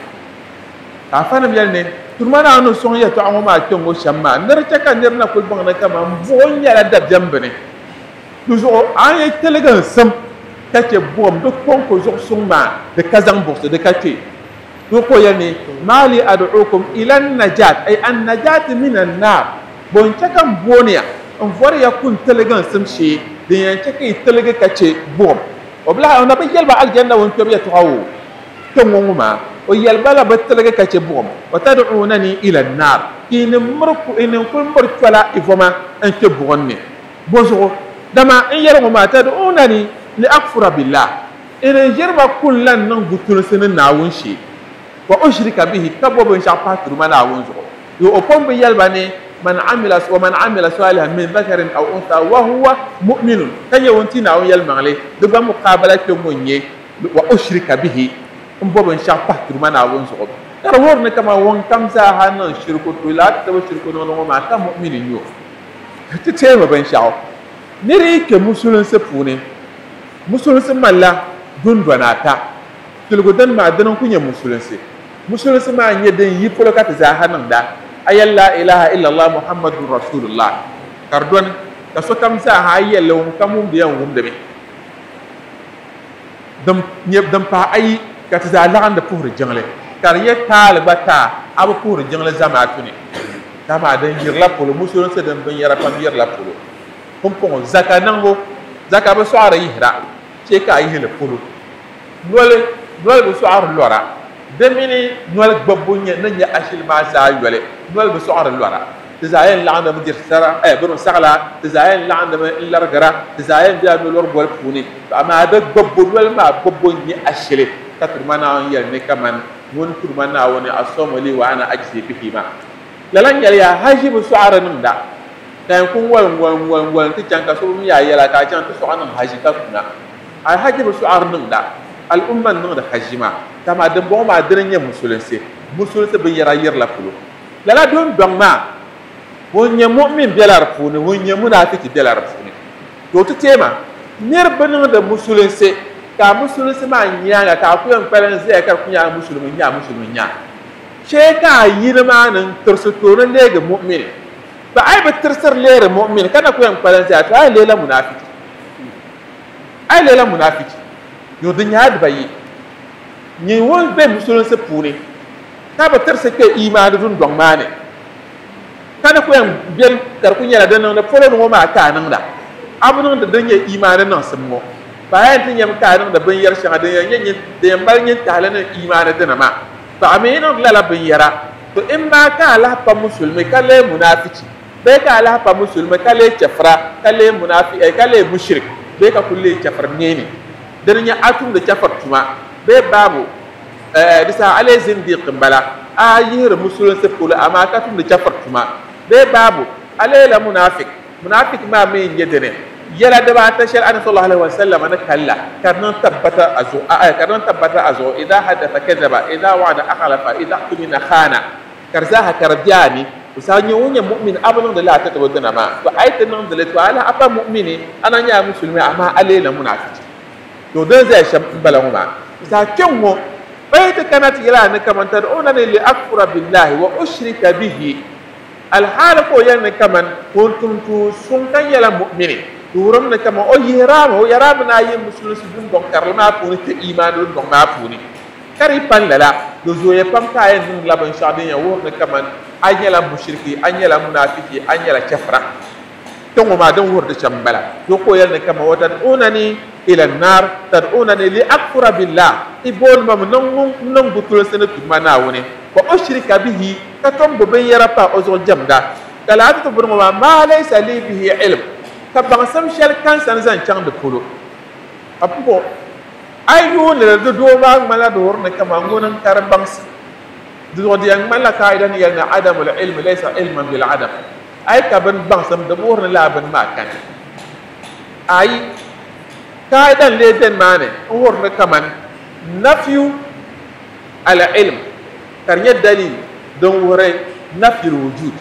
ka fanam yalne turmana anu son ya to amuma tongo shamma nder chaka nder na kul bangna kama bon yala dab jambene duzo an ye telegan sam kace bom do konko zo summa de kazan boxe de kace do ko yani mali ad'ukum ila an-najat ay an-najat min an-nar bon chakan bonia on vore ya kun telegan samshi de yan chake telega kace bom obla on ba yelba aljanna won to ya tawo to nguma o yelba la ba telega kace bom wa tad'unani ila an-nar kin murku in kun murkala ifoma an te bonni bozo dama in yero ma tad'unani li akfura billah ina jirba kullan nan gutul sinin nawun shi wa ushrika bihi kabo sha patru mana nawun zo yo opon bi yalba ne man amila wa man amila salihan min dhakarin aw untha wa huwa mu'minun kanye wonti nawun yalma le do ba muqabala to monye wa ushrika bihi um bobo sha patru mana nawun zo dar wor ne kama won kamsa hanan shirku to la ta shirku no no ma ta mu'minin yo tete ba ban sha niri ke musulun se pune musulunci malla dundonata tilgudan ma danan kunya musulunci musulunci ma anye den yi foloka ta zahanan da ayal la ilaha illa allah muhammadur rasulullah kardon ka so kam sa ha yelle won kamum de yan wumde be dam nyeb dam pa ay ka ta zalan da pour jangle kar ye talbata abu pour jangle zamatuni dama dan yirla polo musulunci dan ban yara pam yirla polo pom pom zakanango zaka ba soara yihra che ka yihle polo nole nole bu soara lora demini nole gbabbu nye nanya ashil ma sa yole nole bu soara lora tizayen la'anda mudir sara eh buru sagla tizayen la'anda illar gara tizayen biya no lor bol puni ama da gbabbu nole ma gbabbu nye ashile katurmana yel ne kaman won turmana woni asomali wa ana ajsi bihi ma lalan yel ya haji bu soara nunda dan kun wal wal wal wal ti janka so mi ya yala ka jan to so anan haji ka kuna al haji bu su'ar nun da al umman nun da hajima kama dan bo ma dirin ya musulunci musulunci bin yara yir la pulu lala don don ma wonye mu'min belar funi wonye munafiki belar funi to to tema nirba niŋdi musulunsi ka musulunsi maa nyaanga ka a ku yɛn kpalim zaya ka ku nya musulmi nya musulmi nya shee ka a yini maa niŋ tirisi tooni leegi mu'mini ba ai bi tirisiri leeri mu'mini kana ku yɛn kpalim zaya to ai leela munafiki ai leela munafiki yo di nyaa dibayi nyɛ ŋun be musulunsi puuni ka bi tirisi kpe imaani dundɔŋ maa ni kana ku yɛn biɛni ka di ku nyɛla din niŋdi polo ni ŋɔ maa ka a niŋda a bi niŋdi din nyɛ imaani niŋsim ŋɔ ba a yɛn ti nyɛmi ka a niŋdi binyɛri shɛŋa din yɛn nyɛ din yɛn mali nyɛ tahali ni imaani dina maa to a mi niŋdi lala binyɛra to in maa ka a lahi pa musulmi ka lee munafiki bee ka a lahi pa musulmi ka lee chɛfira ka lee munafi ka lee mushrik bee ka ku lee chɛfiri neeni din nyɛ a tumdi chɛfiri tuma bee baabu di sa a lee zindiqin bala a yihiri musulunsi polo amaa ka tumdi chɛfiri tuma bee baabu a lee la munafik munafik maa mi n nyɛ dini yɛla dibaata shɛli ani sallallahu alaihi wasallam ni kalla ka di niŋ tabbata a zuɣu ka di niŋ tabbata a zuɣu idaa hadatha kadaba idaa wa'ada akhlafa idaa tumina khana ka di zaaha ka di biɛa ni sa nyɛ ŋun nyɛ mu'min a bi niŋdi la a tatibu dina maa to a yi ti niŋdi li to a lahi a pa mu'mini ana nyɛla musulmi amaa a lee la munafiki to din zaya shɛm n bala ŋɔ maa sa kpɛŋ ŋɔ bai ta kana ti yɛla ni kaman tad'unani li akfura billahi wa ushrika bihi alhaali ko yɛli ni kaman kuntumtu sun kan yɛla mu'mini tuurum ni kaman o yihiraami o yɛraami naa yi musulunsi dundɔŋ karili maa puuni ti imaani dundɔŋ maa puuni kari pan lala do zooya pam ka a yɛn niŋ la binshɛɣu din yɛn wuhiri ni kaman a nyɛla mushriki a nyɛla munafiki a nyɛla chɛfira kpɛŋ ŋɔ maa din wuhiri di chɛm bala do ko yɛli ni kaman wa tad'unani ila nnar tad'unani li akfura billah i booni mam niŋ butulisi ni tuma naawuni wa ushrika bihi ka tom bi binyɛra pa o zuɣu jamda ka laati ti buri ŋɔ maa maa laysa li bihi ilm ka baŋsim shɛli kansa ni zaŋ chaŋ di polo a pugo a yi yuundili di doo maa ŋmanila di wurini kama ŋuni n kari baŋsi di zuɣu di yɛn ŋmanila kaida ni yɛli ni adamul ilmi laysa ilman bil adam a yi ka bin baŋsim di wurini laa bin maa kani a yi kaida n lee den maa ni n wurini kaman nafiyu al ilm ka di nyɛ dalil din wuhiri nafyul wujud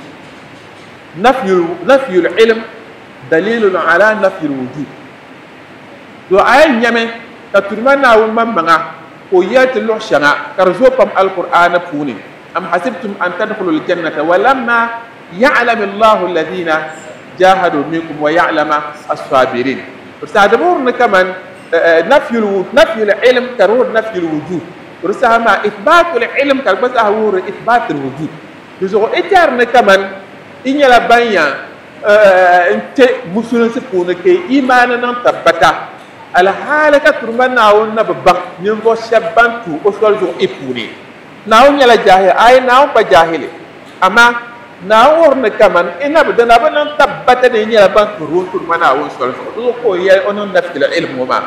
nafyul ilm dalilun ala nafyul wujud to a yɛn nyɛmi ka turima naawuni maŋmaŋa ko yɛli ti luɣu shɛŋa ka di zooi pam alqur'ana puuni am hasibtum an tadkhulu ljannata walamma ya'lamu allahu alladhina jahadu minkum wa ya'lama as-sabirin sa di wuhiri ni kaman nafyul ilm ka di wuhiri nafyul wujud ورسها ما إثبات العلم كالبس أهور إثبات الوجود يزوج إتار نكمن إن يلا بيا أنت مسلم سكون كي إيماننا تبتا على حالك ترمنا ناونا ببق نيمبو شبان تو أسوال جو إفوني ناون يلا جاهل أي ناون بجاهل أما ناون نكمن إن بدنا بدنا تبتا نيجي لبان ترون ترمنا ناون سوال جو كو يا أنو نفس العلم وما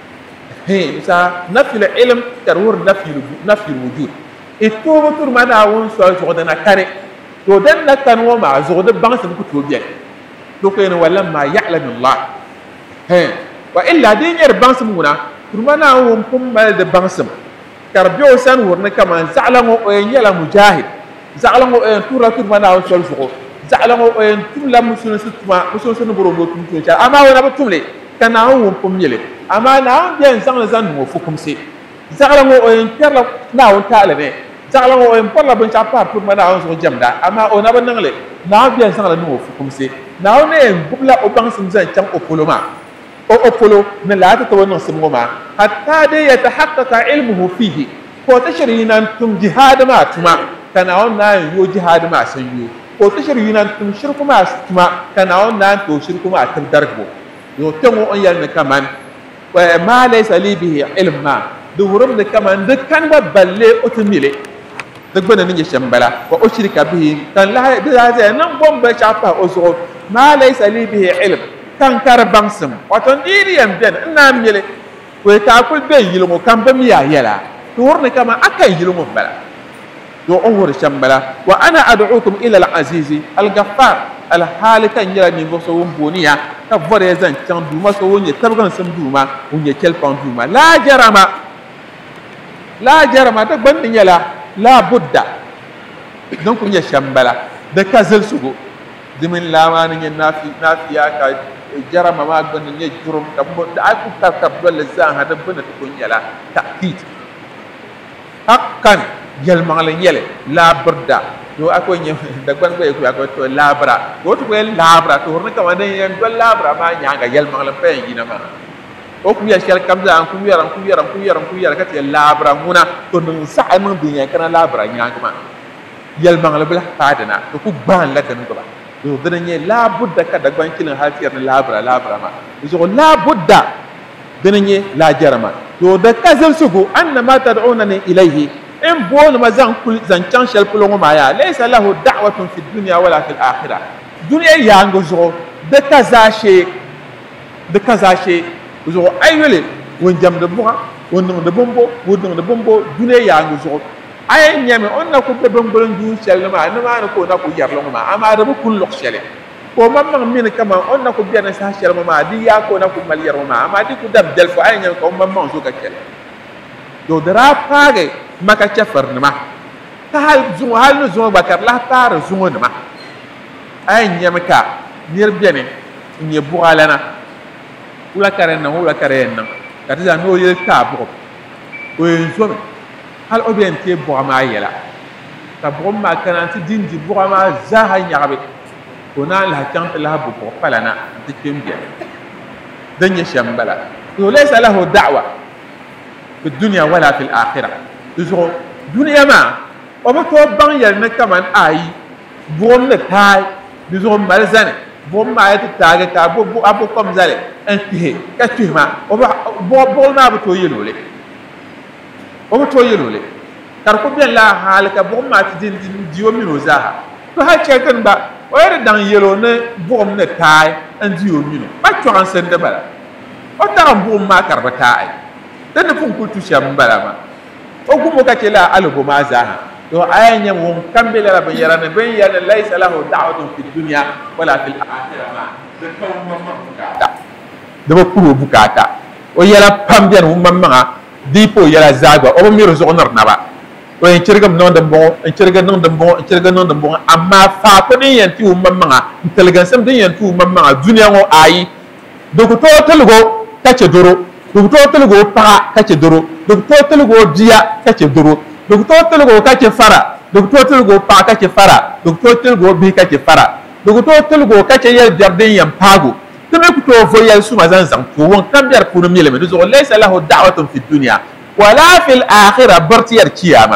هي مثلا نفي العلم كرور نفي نفي الوجود التوبه تور ما داون سو زودنا كاري تو دنا كان وما زود بانس بكتو بيان لو كان ولا ما يعلم الله هي والا دين ير بانس مونا تور ما داون كم مال د بانس كربيو سان ورنا كمان زعلمو يلا مجاهد زعلمو تور تور ما داون سو زو زعلمو تور لا مسلم ستما مسلم سن برو تور تور اما وانا بتملي كان هو كم يلي أما نعم بين زعل زن وفكم سي زعلان هو إن كلا نعم تعلمه زعلان هو إن كلا بنشافر كل ما نعم زوج جمدا أما أنا بنعلي نعم بين زعل وفكم سي نعم نعم بقلا أبان سمزان كم أقوله ما أو أقوله من لا تتوانى سمو ما حتى ده يتحقق علمه فيه وتشرين أنتم جهاد ما تما كان عون نعم يو جهاد ما سيو وتشرين أنتم شرك ما تما كان عون نعم تو شرك ما تدركوا يوتمو أن يلنا كمان وما ليس لي به علم ما دورم ده كمان ده كان ببلي أتميلي ده بنا نيجي شمبلا وأشرك به كان لا ده هذا نبوم بشافة أزور ما ليس لي به علم كان كربانسم وتنديري يمدن نعم يلي ويتأكل بين يلمو كان بميا يلا دورنا كمان أكن يلمو بلا دو أمور شمبلا وأنا أدعوكم إلى العزيز الغفار الحال كان يلا نيغوسو بونيا كفر يزن كان دوما سو وني تبغان سم دوما وني كيلبان دوما لا جرم لا جرم تبن يلا لا بد دونك ني شمبلا de kazel sugo dimin lama ni nafi nafi ya ka jara mama gban ni jurum ka bo da ku ka ka dol zan hada bana to nyala ta'kid hakkan yel mangale yele la burda do ako nyem da gban be ku ako to labra do to be labra to horna ka wande yen dol labra ma nyanga yel mangale pe yina ma o ku ya shel kamza an ku yaram ku yaram ku yaram ku yaram ka te labra nguna to nun sa mun binya kana labra nyanga ma yel mangale bla padana to ku ban la kan ko ba do dana nye la budda ka da gban kilin hatiyar labra labra ma zo la budda dana nye la jarama to da kazal sugo annama tad'unani ilayhi in bol ma zan kul zan can shel pulongo ma ya laysa lahu da'watun fi dunya wala fil akhirah dunya ya ngo zo da kazashe da kazashe zo aywele won jam de buha won de bombo won de bombo dunya ya ngo zo ay nyame on na ko be bongolon du shel ma na ma ko na ko yarlo ma ama da bu kun lok shele ko mamma min kama on na ko biana sa shel ma di ya ko na ko mal yar ma ama di ko dab del fo ay nyame ko mamma so ka shele do dara page maka chafar ma ta hal zuwa hal no zuwa bakar la tar zuwa ma ay nyame ka nir biene nye bugalana ula karen na ula karen na katiza no yel ta bu ko zo hal obien te boama yela ta bomma kananti dindi boama zaha nyabe kona la tante la bu ko palana dikembia danya shambala to laysa lahu da'wa fi dunya wala fil akhirah zo dunya ma o ba to ban yel na kaman ai bom na tai zo malzane bom ma yata taga ka bo bo abu kom zale en tihe ka tuhma o ba bo bo na bu to yelole o to yelole tar ko bien la halka bo ma ti din diwo mino zaha to ha chekan ba o yere dan yelo ne bo ne tai an diwo mino ba to an sen de bala o ta bo ma karba tai dan ne fun ko tu sham bala ma o gumo ka kela albo ma zaha to ayanya won kambele la ben yarane ben yana laysa lahu da'watun fi dunya wala fil akhirah ma de ko mamma bukata de ba ko bukata o yala pambian won mamma dipo yala zagwa o mi ro zonar na ba o en cirgam non de bon en cirgam non de bon en cirgam non de bon amma fa ko ni yanti won mamma intelligence din yanti won mamma dunya ngo ayi do ko to telgo kace doro do ko to telgo pa kace doro do ko to telgo dia kace doro do ko to telgo kace fara do ko to telgo pa kace fara do ko to telgo bi kace fara do ko to telgo kace yel jardin yam pago teme ko to fo yel suma zan zan to won kambiar pour mille me do laysa lahu da'watun fi dunya wala fil akhirah bartiyar kiyama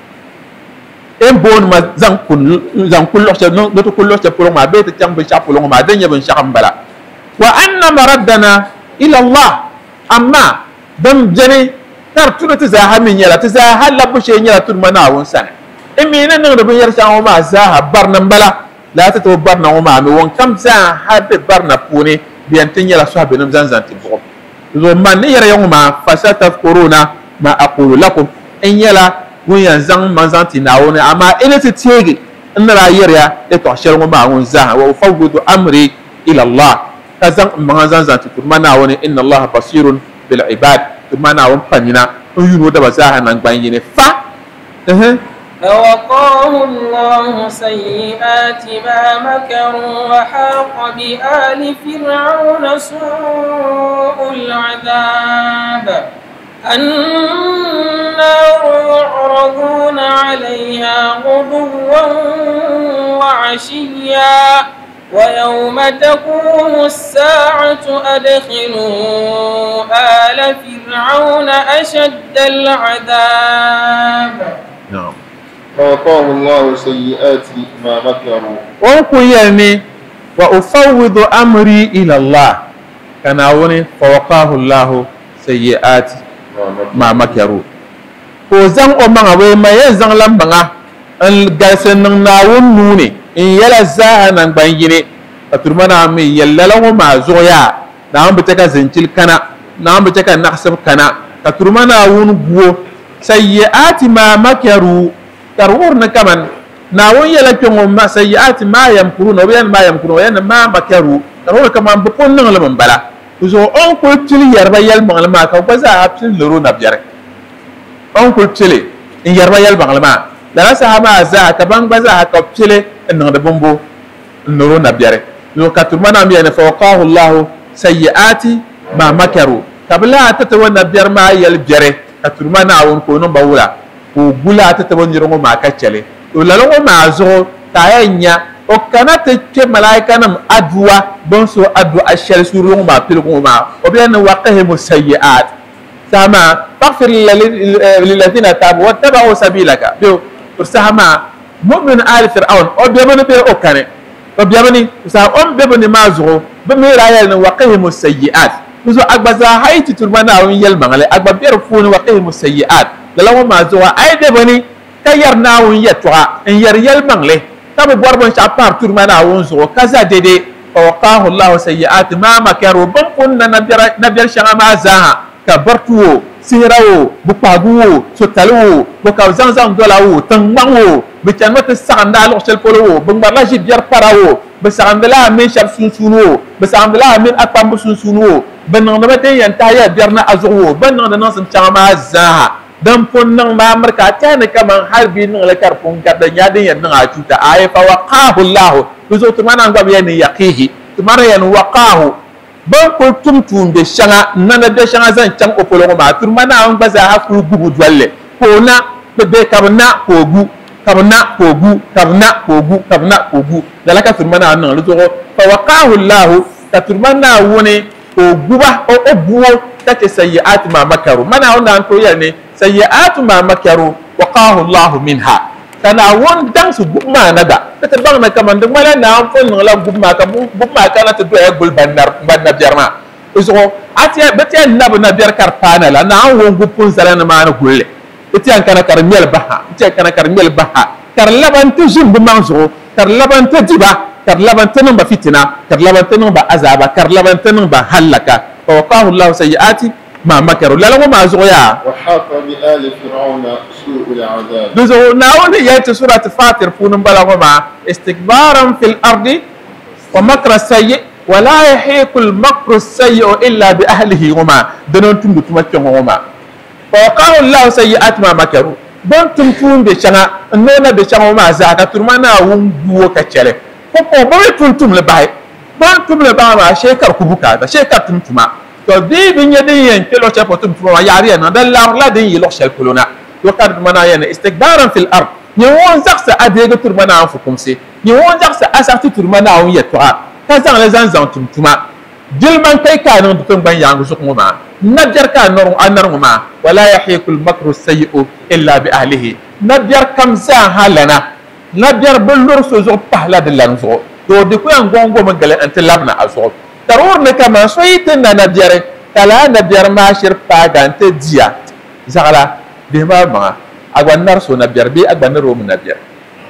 en bon ma zan kun zan kun lo che no to kun lo che pour ma be te chambe chapo lo ma denya ben shakam bala wa anna maraddana ila allah amma dam jani tar tuna ta zaha min yala ta zaha labu she yala tun mana won sana e mi nan da ben yar sa ma zaha barnan bala la ta to barna ma mi won kam za ha be barna puni biyan tin yala so be nam zan zan ti bo zo man ne yara yoma fasatafkuruna ma aqulu lakum in yala won yan zan man zan ti nawo ne amma ina ti tege in ra yara e to shar ma won zaha wa fawwidu amri ila allah kazan man zan zan ti mana woni inna allah basirun bil ibad mana won panina on yuno da bazaha nan ban yine fa eh
فوقاه الله سيئات ما مكروا وحاق بآل فرعون سوء العذاب النار يعرضون عليها غدوا وعشيا ويوم تقوم الساعة أدخلوا آل فرعون أشد العذاب.
نعم.
فوقاه الله سيئات ما مكروا.
وأقول يعني وأفوض أمري إلى الله كان أقول فوقاه الله سيئات ما مكروا. وزن أمم أبوي ما يزن لمبنا الجالسين ناون نوني إن يلا زاها نبيني أترمنا أمي يلا لهم مع زويا نعم بتكا زنتيل كنا نعم بتكا نحسب كنا أترمنا أون بو سيئات ما مكروا ترورنا كمان ناون يلا كم ما سيئات ما يمكرون وين ما يمكرون وين ما مكروا ترور كمان بكون نغلب من بلا وزو أنكل تلي يربا يلمع لما كوبزا أبسل لرونا بيرك أنكل تلي إن يربا يلمع لما لا سهما زا كبان بزا كوبتلي إنه دبومبو nuru nabiyare yo katurmana mi ne fawqahu Allah sayyiati ma makaru kabla tata wa nabiyar ma yal biyare katurmana won ko no bawula ko gula tata won yirongo ma kacele to lalongo ma zo tayanya o kanata ke malaika nam adwa bon so adwa ashal surungo ma pilgo ma o bien waqahimu sayyiat sama faghfir lil ladina tabu wattaba'u sabilaka do sama mu'min al fir'aun o be bani be o kane o be bani sa on be bani mazo be me rayal na waqihimu sayyiat uzo agbaza hayti turmana on yel mangale agba ber funi waqihimu sayyiat dalawo mazo ay de bani kayar na on yetwa en yer yel mangle tabu borbon cha par turmana on zo kaza dede fawqahu Allah sayyiat ma makaru ban kunna nabira nabir shama zaha kabartuwo sirawo bupaguwo sotalwo boka zanzan dolawo tangmango bichanwata sanda lo sel polo bangbarla jibyar parawo besandala min shab sunsuno besandala min akpam sunsuno benang nabate yantaya bierna azwo benang nan sam chama zaha dan ponnang ma marka tane kaman harbi nan la karpon gadda nyadin yan nan acuta ay fa waqahu Allah bizo tumana ngam yani yaqihi tumara yan waqahu ban ko tumtum be shanga nana be shanga zan cang opolo ma turmana on baza hakku gugu dwalle ko na be be kabna ko gu kabna ko gu kabna ko gu kabna ko gu dalaka turmana nan lu to fa waqahu Allah ta turmana woni ko guba o obuwo take sayyi'at ma makaru mana on nan to yane sayyi'at ma makaru waqahu Allah minha kana won dan su gumma nada ta bang na kaman dum mala na fon la gumma ka gumma kana to do egul bandar bandar jarma uso atiya betiya nab na biar kar panala na won gupun salana ma na gulle itiya kana kar mel baha itiya kana kar mel baha kar laban to jum bu manzo kar laban to diba kar laban to ba fitina kar laban to ba azaba kar laban to ba halaka fa waqahu Allah sayyiati ما مكروا لا لا ما زويا
وحاق بآل فرعون سوء العذاب
دوزو ناون يأتي سورة فاطر فون بلغما استكبارا في الأرض ومكر السيء ولا يحيق المكر السيء إلا بأهله وما دنون تمدو تمتشون وما فوقاه الله سيئات ما مكروا دون تمتون بشنا نونا بشنا وما زاكا ترمانا ونبوو كتشالي فوقو بوي تنتم لباي دون تم لباي ما شيكر كبوكا شيكر تمتما to di binya din yen kelo cha potum tuma yari na dan la la din yelo shel kuluna to kad mana yen istikbaran fil ard ni won zaksa adega tur mana fukum se ni won zaksa asati tur mana on yetwa ka zan la zan zan tum tuma jilman kai ka non tun ban yangu sukuma ma najar ka nor anar ma wala yahiqul makru sayyi'u illa bi ahlihi najar kam sa halana najar bulur so zo pahla de lanzo to di ko an gongo magale ante labna aso darur ne kama soyitin na nabiyare kala nabiyar mashir pagante dia zagala de ma ma agwanar so nabiyar be agwanar ro nabiyar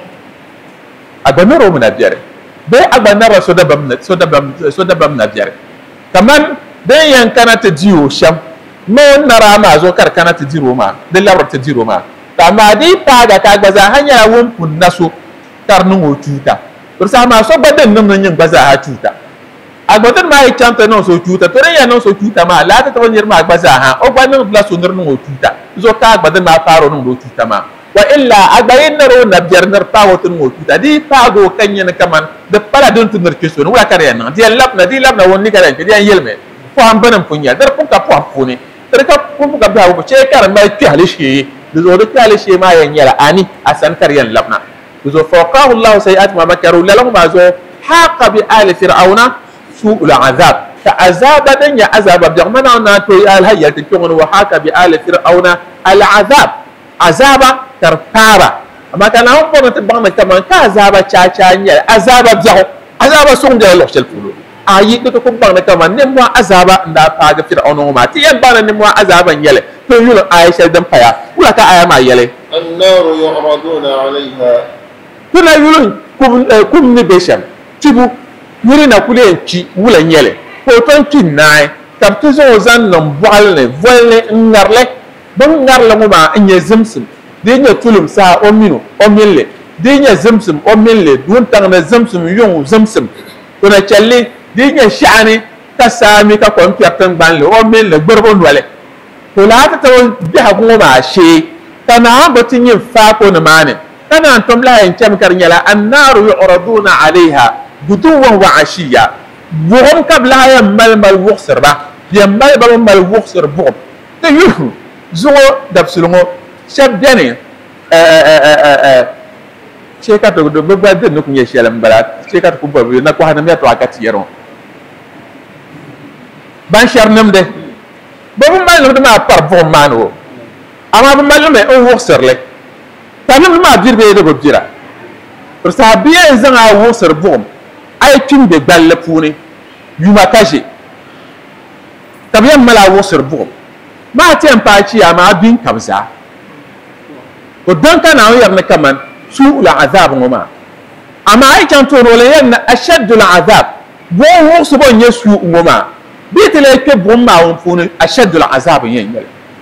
agwanar ro nabiyar be agwanar so da bam so da bam so da bam nabiyar kaman de yan kana ta jiyo sham no nara ma zo kar kana ta jiro ma de labar ta jiro ma kama dai paga ka gbaza hanya won kun naso karnu o tuta ursa ma so badan nan nan yin gbaza ha tuta agbotan ma chanta non so tuta to ya non so tuta ma la ta tawanyir ma agbaza ha o gbanin bla so nir non tuta zo ka agbadan ma faro non do tuta ma wa illa agbayin naro na biyar nar pawo tun mo tuta di pago kanya na kaman de pala don tun nir keso no wa kare na di labna di labna wonni kare di an yelme ko am banam punya dar pun ka po puni dar ka pun ka ba ko che kar ma ti halishi zo do halishi ma yan yala ani asan kar yan labna zo faqahu Allah sayiat ma makaru la lahum ma zo haqa bi ali fir'auna سوء العذاب كعذاب دنيا عذاب بجمعنا وناتو الهيئة تكون وحاك بآل فرعون العذاب عذاب ترتارا أما كان هم بنا تبغنا كمان كعذاب تشاچانيا عذاب بجاو عذاب سون جاي لوش الفلو آية كتو كبنا كمان نموا عذاب ندا باغ فرعون وما تيان بنا نموا عذاب يله تقول آية شدم فيا ولا كآية ما يله
النار يعرضون عليها
تنا يقولون كم كم نبيشم تبو yuri na kule ci wula nyele ko ton ci naay tab tu zo zan nom boalne volne ngarle bon ngarle mo ba nye zimsim de nye tulum sa o minu o mille de nye zimsim o mille dun tang na zimsim yung zimsim to na challe de nye shani ka sami ka kon piertan banle o mille gborbo wale to la ta to bi ha ko ba she kana batin yin fa ko na mane kana tom la en cham kar nyala annaru yu'raduna alaiha غدوا وعشيا بوم قبل هيا مال مال وخسر با يا مال با مال وخسر بوم تيو زو دبسلو شاب بياني ا ا ا ا شيكا تو دو بغا دي نكو ني شيلم بلا شيكا تو بوب نكو هانم يا تو اكاتي يرون ban sharnam de bobu mal no ma par bon mano ama bu mal me o woxerle tanam ma dirbe de bo dira pour ça bien zanga woxer bom ay tim de balle puni yuma kaje tabiyan mala woxer bom ma tem pa ci ama bin kabza ko dan kana yarna kaman su la azab ngoma ama ay kan to role yan ashaddu al azab bo woxer bo nyesu ngoma بيت لك بوم ما ونفون أشد العذاب ينجل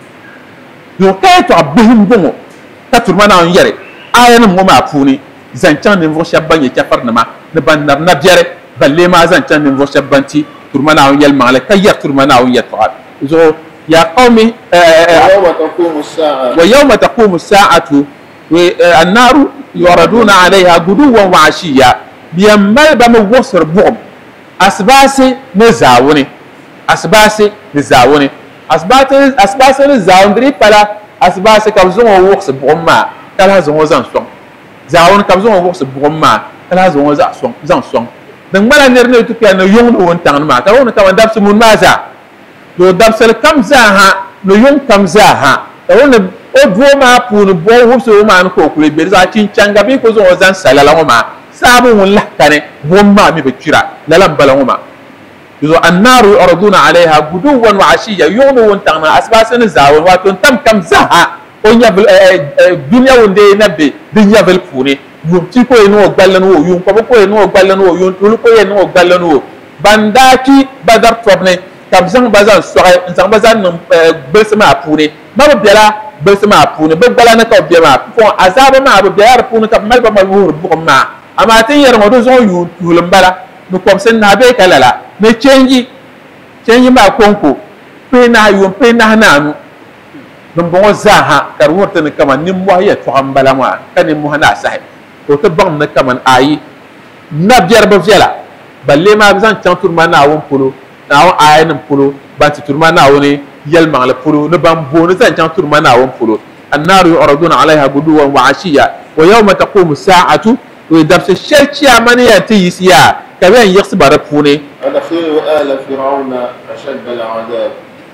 لو كيتو أبهم بومو تترمنا ينجري آية نمو ما فوني زنجان نفو شابان يتفر نما نبان نبنا بيري بل لما زنجان نفو شابان تي ترمنا ينجل مالك كي ترمنا ينجل زو يا قومي
ويوم تقوم الساعة
ويوم تقوم الساعة والنار يوردون عليها غدوا وعشيا بيمال بموصر بوم أسباسي نزاوني asbase ni zawoni asbate asbase ni zawndri pala asbase ka zongo woks bomma kala zongo zan song zawon ka zongo woks bomma kala zongo za song zan song dan mala ner ne tupiya no yong won tang ma ka won ka wandap sumun maza do dabsel kam za ha no yong kam za ha won o do ma punu bo wopso ma an ko kule be za tin changa bi ko zongo zan salala ma sabu won la kane bomma mi be kira lalam bala ma يزو النار يعرضون عليها غدوا وعشيا يوم وانتنا اسباسن زاون واتون تم كم زها اونيا الدنيا وندي نبي دنيا بالفوني يومتي كو ينو غبالن و يوم كو كو ينو غبالن و يوم تول كو ينو غبالن و بانداكي بدر توبني كم زان بازان سوغي زان بازان بسما فوني ما بيلا بسما فوني ببلا نكو بيما فون عذاب ما بيار فوني كم مال بما ور بوما اما تين يرمو دو زون يو يولمبلا نو كوم سن نابي كالالا me change change ma konko pe na yo pe na nanu dum bo zaha kar wurta ne kama nim wa ya to ambala ma kan mu hana sahi to to bam ne kama ayi na biar ba fiala balle ma bizan tan turma na won polo na won ayin polo ba ti turma na woni yel ma la polo ne bam bo ne zan tan turma na won polo annaru yuraduna alaiha guduwan wa ashiya wa yawma taqumu sa'atu wa dabsa shirki amani ya tiyisiya كمان يخصب على فوني
أدخلوا آل فرعون أشد العذاب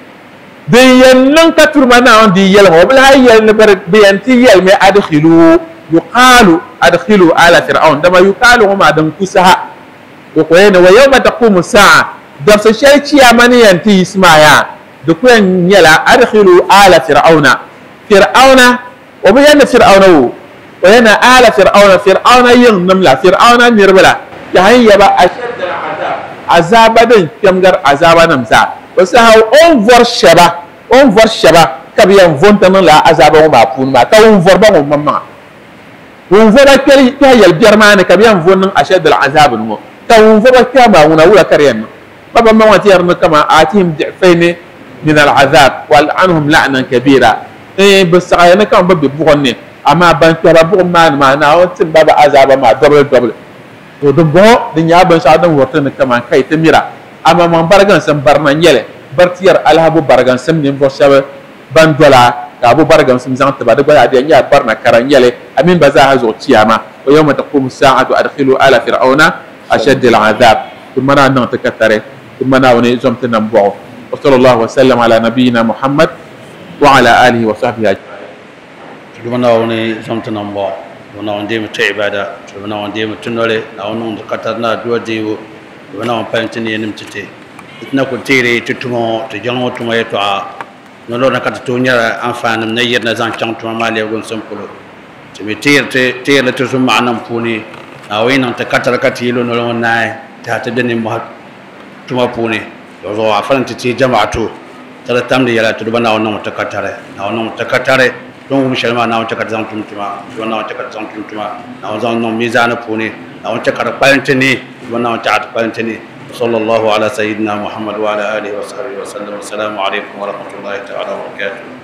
بينن كتر ما نعم دي يلهم وبلا هاي يلنبر بينتي يلم أدخلوا يقال أدخلوا آل فرعون دما يقال هم عدم كسها وقوين ويوم تقوم الساعة دفس الشيء شيء أماني ينتي يسمعها دكوين يلا أدخلوا آل فرعون فرعون وبين فرعون وين آل فرعون فرعون ينملا فرعون نربلا yayin yaba ashadda al'azab azabadan kamgar azabanam sa wasu haw on vor shaba on vor shaba kabiyan vontan la azaban ma pun ma ta on vor ba on mamma on vor kari ta yal biyarmane kabiyan vonnan ashadda al'azab no ta on vor ka ma una wala kariyan baba ma wati yarna kama atihim difaini min al'azab wal anhum la'nan kabira eh bas ayana kam babbe bugonne amma ban tara bugon ma ma na watin baba azaba ma double double to do bo de nyaaba sa dan worta ne kama kay te mira ama man bargan sam barna nyele bartiyar alhabu bargan sam nim bo shabe ban dola ka bu bargan sam zan ta ba de ba de nya barna karan nyele amin ba za ha zo tiyama wa yawma taqumu sa'atu adkhilu ala fir'auna ashad al'adab thumma na nan takattare thumma na woni zomta nam bo wa sallallahu wa sallam ala nabiyyina muhammad wa ala alihi wa sahbihi ajma'in
thumma na woni zomta nam bo wana on dem te ibada wana on dem tunole na on katarna do diwo wana on pantini yenim tite itna ko tire tutumo to jango tuma yeto a no lo na kat to nyara enfant na yerna zan chang tuma male gon sampulo to be tire te tire to sum manam puni na wayna ta katar katilo no lo nae ta ta deni mo tuma puni do zo afan ti jama'atu tara tamdi yala to bana on ta katare na on ta katare donc musulman na on ta zan tumtuma na on ta zan tumtuma na on zan no mizana puni na on ta palantini na on ta palantini sallallahu ala sayyidina muhammad wa ala alihi wa sahbihi wa sallam assalamu alaikum wa rahmatullahi ta'ala wa barakatuh